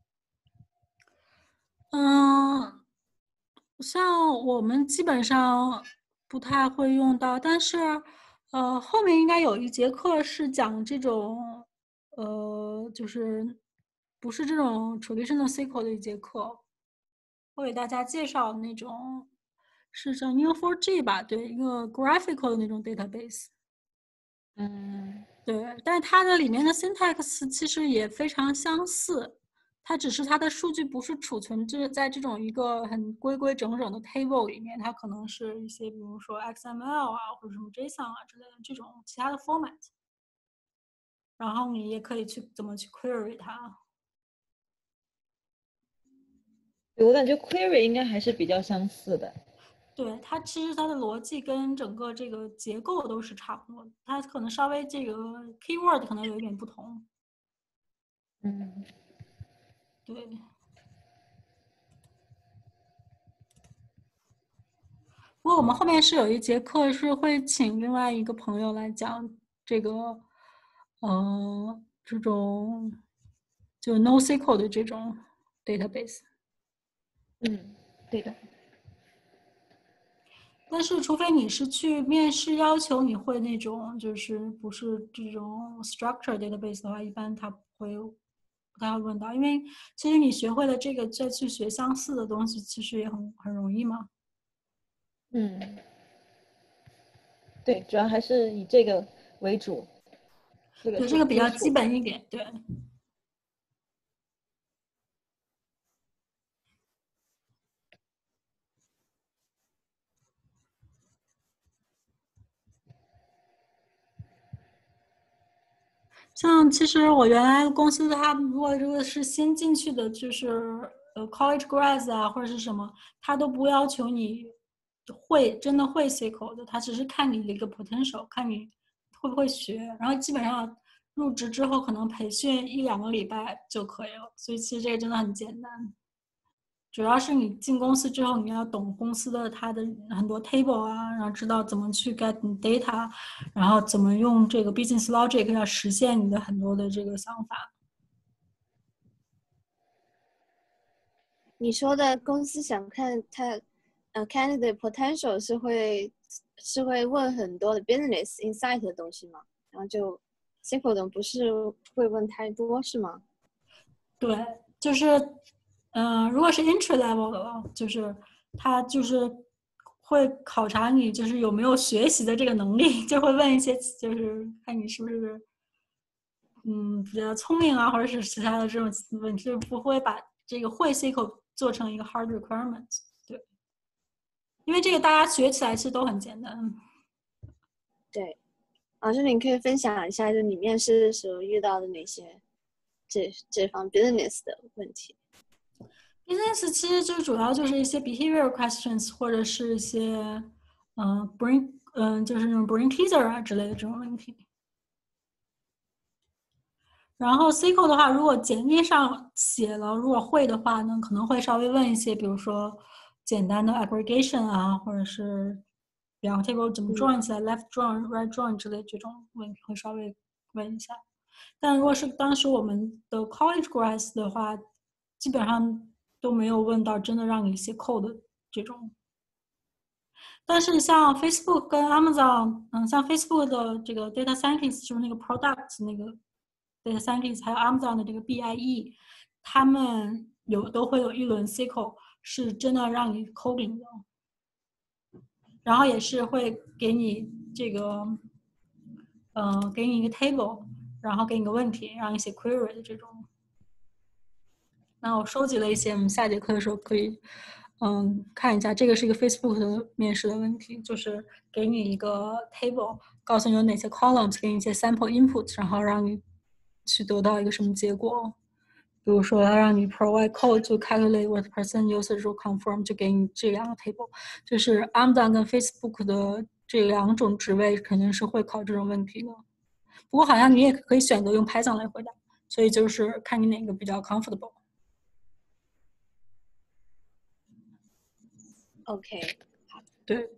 像我们基本上不太会用到，但是后面应该有一节课是讲这种就是不是这种 traditional SQL 的一节课，会给大家介绍那种是叫 Neo4j 吧，对，一个 graphical 的那种 database。对，但是它的里面的 syntax 其实也非常相似，它只是它的数据不是储存在这种一个很规规整整的 table 里面，它可能是一些比如说 XML 啊或者什么 JSON 啊之类的这种其他的 format， 然后你也可以去怎么去 query 它。 对，我感觉 query 应该还是比较相似的。 对，它其实它的逻辑跟整个这个结构都是差不多的，它可能稍微这个 keyword 可能有一点不同。 嗯， 对。不过我们后面是有一节课是会请另外一个朋友来讲这个，这种就 NoSQL 的这种 database。 对的。 但是除非你是去面试要求你会那种就是不是这种 structure database 的话，一般他不太会问到，因为其实你学会了这个再去学相似的东西，其实也很容易嘛。 对，主要还是以这个为主，这个对， 是这个比较基基础。 本一点，对。像其实我原来公司它如果是新进去的，就是college grads 啊或者是什么，他都不要求你真的会 SQL 的，他只是看你的一个 potential，看你会不会学，然后基本上入职之后可能培训1-2个礼拜就可以了，所以其实这个真的很简单。主要是你进公司之后，你要懂公司的它的很多 table 啊，然后知道怎么去 get data，然后怎么用这个 business logic 要实现你的很多的这个想法。 你说的公司想看他candidate potential 是会问很多的 business insight 的东西吗？然后就 SQL 的不是会问太多是吗？ 对，就是，如果是 entry level 的，就是他就是会考察你就是有没有学习的这个能力，就会问一些就是看你是不是比较聪明啊，或者是其他的这种问题，就不会把这个会 SQL 做成一个 hard requirement。对，因为这个大家学起来其实都很简单。 对，就你可以分享一下，就你面试的时候遇到的哪些这方 business 的问题。 business 其实就主要就是一些 behavior questions， 或者是一些就是那种 brain teaser 啊之类的这种问题。然后 SQL 的话，如果简历上写了，如果会的话呢，可能会稍微问一些，比如说简单的 aggregation 啊，或者是两个 table 怎么 join 起来，left join、right join 之类这种问题会稍微问一下。但如果是当时我们的 college grads 的话，基本上都没有问到真的让你写 code 这种。但是像 Facebook 跟 Amazon，像 Facebook 的这个 data scientist 就是那个 product 那个 data scientist， 还有 Amazon 的这个 BIE， 他们都会有一轮 SQL 是真的让你 coding 的，然后也是会给你这个给你一个 table， 然后给你个问题，让你写 query 的这种。那我收集了一些，我们下节课的时候可以看一下。这个是一个 Facebook 的面试的问题，就是给你一个 table， 告诉你有哪些 columns， 给你一些 sample input， 然后让你去得到一个什么结果。比如说要让你 provide code to calculate what percent users will confirm， 就给你这两个 table。就是 Amazon 跟 Facebook 的这两种职位肯定是会考这种问题的。不过好像你也可以选择用 Python 来回答，所以就是看你哪个比较 comfortable。 OK， 对，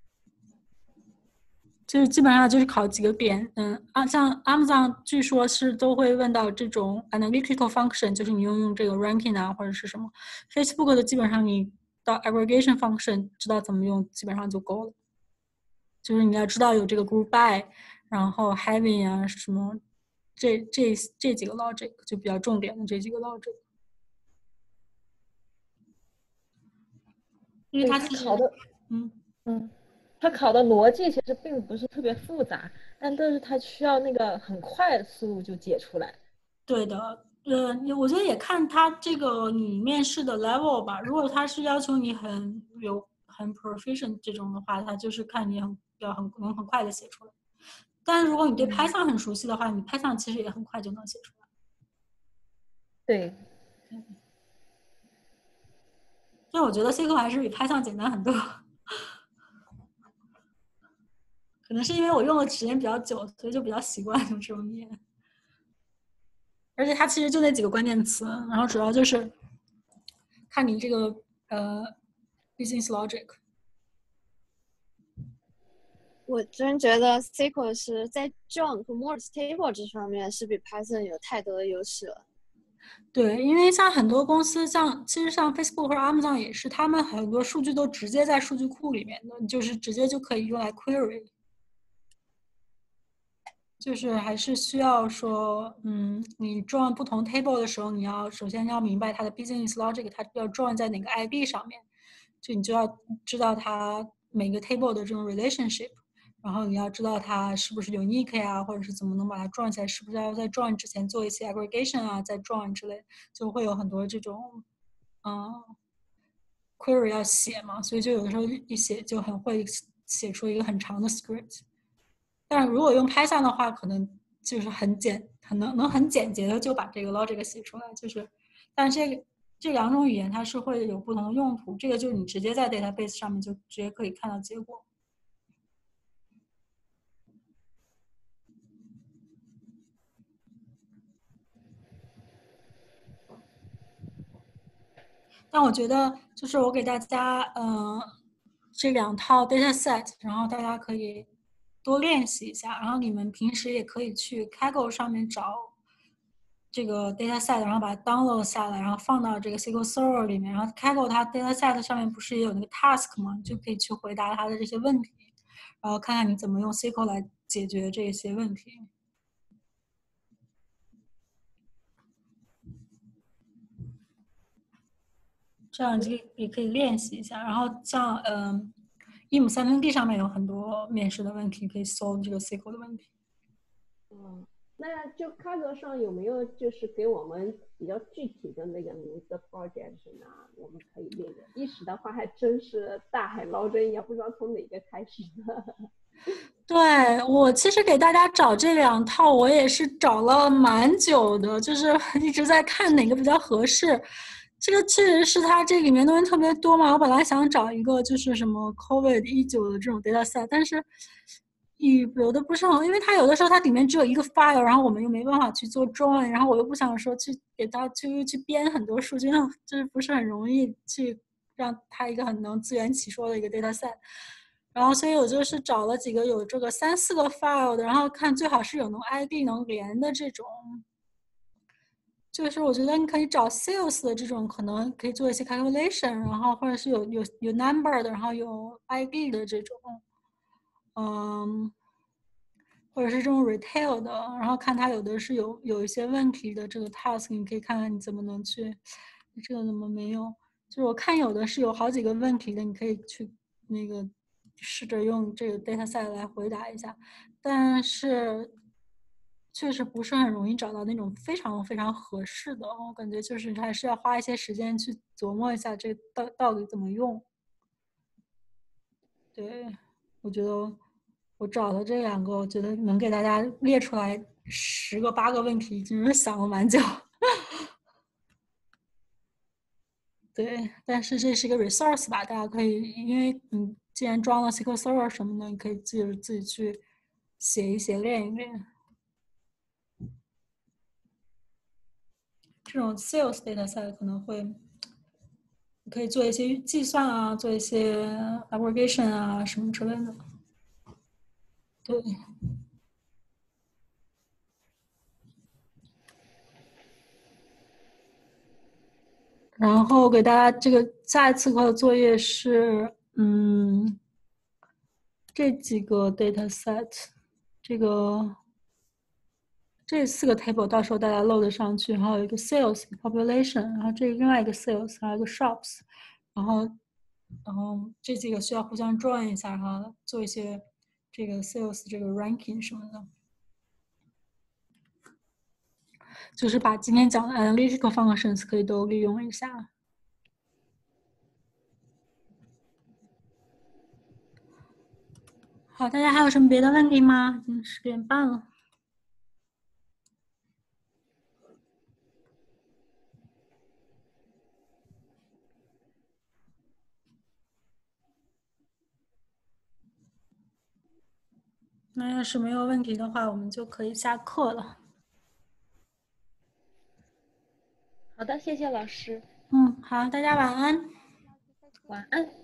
就是基本上就是考几个点，像 Amazon 据说是都会问到这种 analytical function， 就是你用这个 ranking 啊或者是什么。Facebook 的基本上你到 aggregation function 知道怎么用，基本上就够了。就是你要知道有这个 group by， 然后 having 啊什么，这几个 logic 就比较重点的这几个 logic。因为它其实考的，他考的逻辑其实并不是特别复杂，但是他需要那个很快的速度就解出来。 对的，我觉得也看他这个你面试的 level 吧。如果他是要求你很 proficient 这种的话，他就是看你能很快的写出来。但是如果你对 Python 很熟悉的话，你 Python 其实也很快就能写出来。 对。 但我觉得 SQL 还是比 Python 简单很多。可能是因为我用的时间比较久，所以就比较习惯用这种语言。而且它其实就那几个关键词，然后主要就是看你这个business logic。 我真觉得 SQL 是在 join 和 merge table 这方面是比 Python 有太多的优势了。 对，因为像很多公司，其实像 Facebook 或者 Amazon 也是，他们很多数据都直接在数据库里面的，你就是直接就可以用来 query。就是还是需要说，你 join 不同 table 的时候，你首先要明白它的 business logic，它要 join 在哪个 IB 上面，就你就要知道它每个 table 的这种 relationship，然后你要知道它是不是 unique 呀，或者是怎么能把它 join 起来，是不是要在 join 之前做一些 aggregation 啊，再 join 之类，就会有很多这种query 要写嘛，所以就有的时候一写就很会写出一个很长的 script。但是如果用 Python 的话，可能就是很简洁的就把这个 logic 写出来，就是，但是这两种语言它是会有不同的用途，这个就是你直接在 database 上面就直接可以看到结果。但我觉得就是我给大家这两套 dataset， 然后大家可以多练习一下，然后你们平时也可以去 Kaggle 上面找这个 dataset， 然后把它 download 下来，然后放到这个 SQL Server 里面。然后 Kaggle 它 dataset 上面不是也有那个 task 吗？就可以去回答它的这些问题，然后看看你怎么用 SQL 来解决这些问题。这样也可以练习一下。然后像EM3D 上面有很多面试的问题可以搜这个 SQL 的问题。 那就Kaggle上有没有就是给我们比较具体的那个名字 project 呢？我们可以练练。一时的话还真是大海捞针，也不知道从哪个开始呢。 对，我其实给大家找这两套，我也是找了蛮久的，就是一直在看哪个比较合适。这个确实是它这里面东西特别多嘛，我本来想找一个就是什么 COVID-19的这种 dataset，但是有的不是很，因为它有的时候它里面只有一个 file， 然后我们又没办法去做 join， 然后我又不想说去给它去编很多数据，就是不是很容易去让它一个很能自圆其说的一个 dataset。然后，所以我就是找了几个有这个3、4个 file 的，然后看最好是有能 ID 能连的这种。就是我觉得你可以找 sales 的这种，可能可以做一些 calculation， 然后或者是有 number 的，然后有 ID 的这种，或者是这种 retail 的，然后看它有的是有一些问题的这个 task， 你可以看看你怎么能去，这个怎么没有？就是我看有的是有好几个问题的，你可以去那个试着用这个 dataset 来回答一下，但是确实不是很容易找到那种非常非常合适的，我感觉就是还是要花一些时间去琢磨一下这到底怎么用。对，我觉得我找的这两个，我觉得能给大家列出来10个8个问题，真是想了蛮久。对，但是这是一个 resource 吧，大家可以，因为你既然装了 SQL Server 什么的，你可以自己去写一写，练一练。这种 sales dataset 可能会可以做一些计算啊，做一些 aggregation 啊什么之类的。对。然后给大家这个下一次课的作业是，这几个 dataset，这4个 table 到时候大家 load 上去，然后有一个 sales population， 然后这另外一个 sales， 还有一个 shops， 然后这几个需要互相 join 一下，然后做一些这个 sales 这个 ranking 什么的，就是把今天讲的 analytical functions 可以都利用一下。好，大家还有什么别的问题吗？已经10点半了。 那要是没有问题的话，我们就可以下课了。 好的，谢谢老师， 好，大家晚安。 晚安。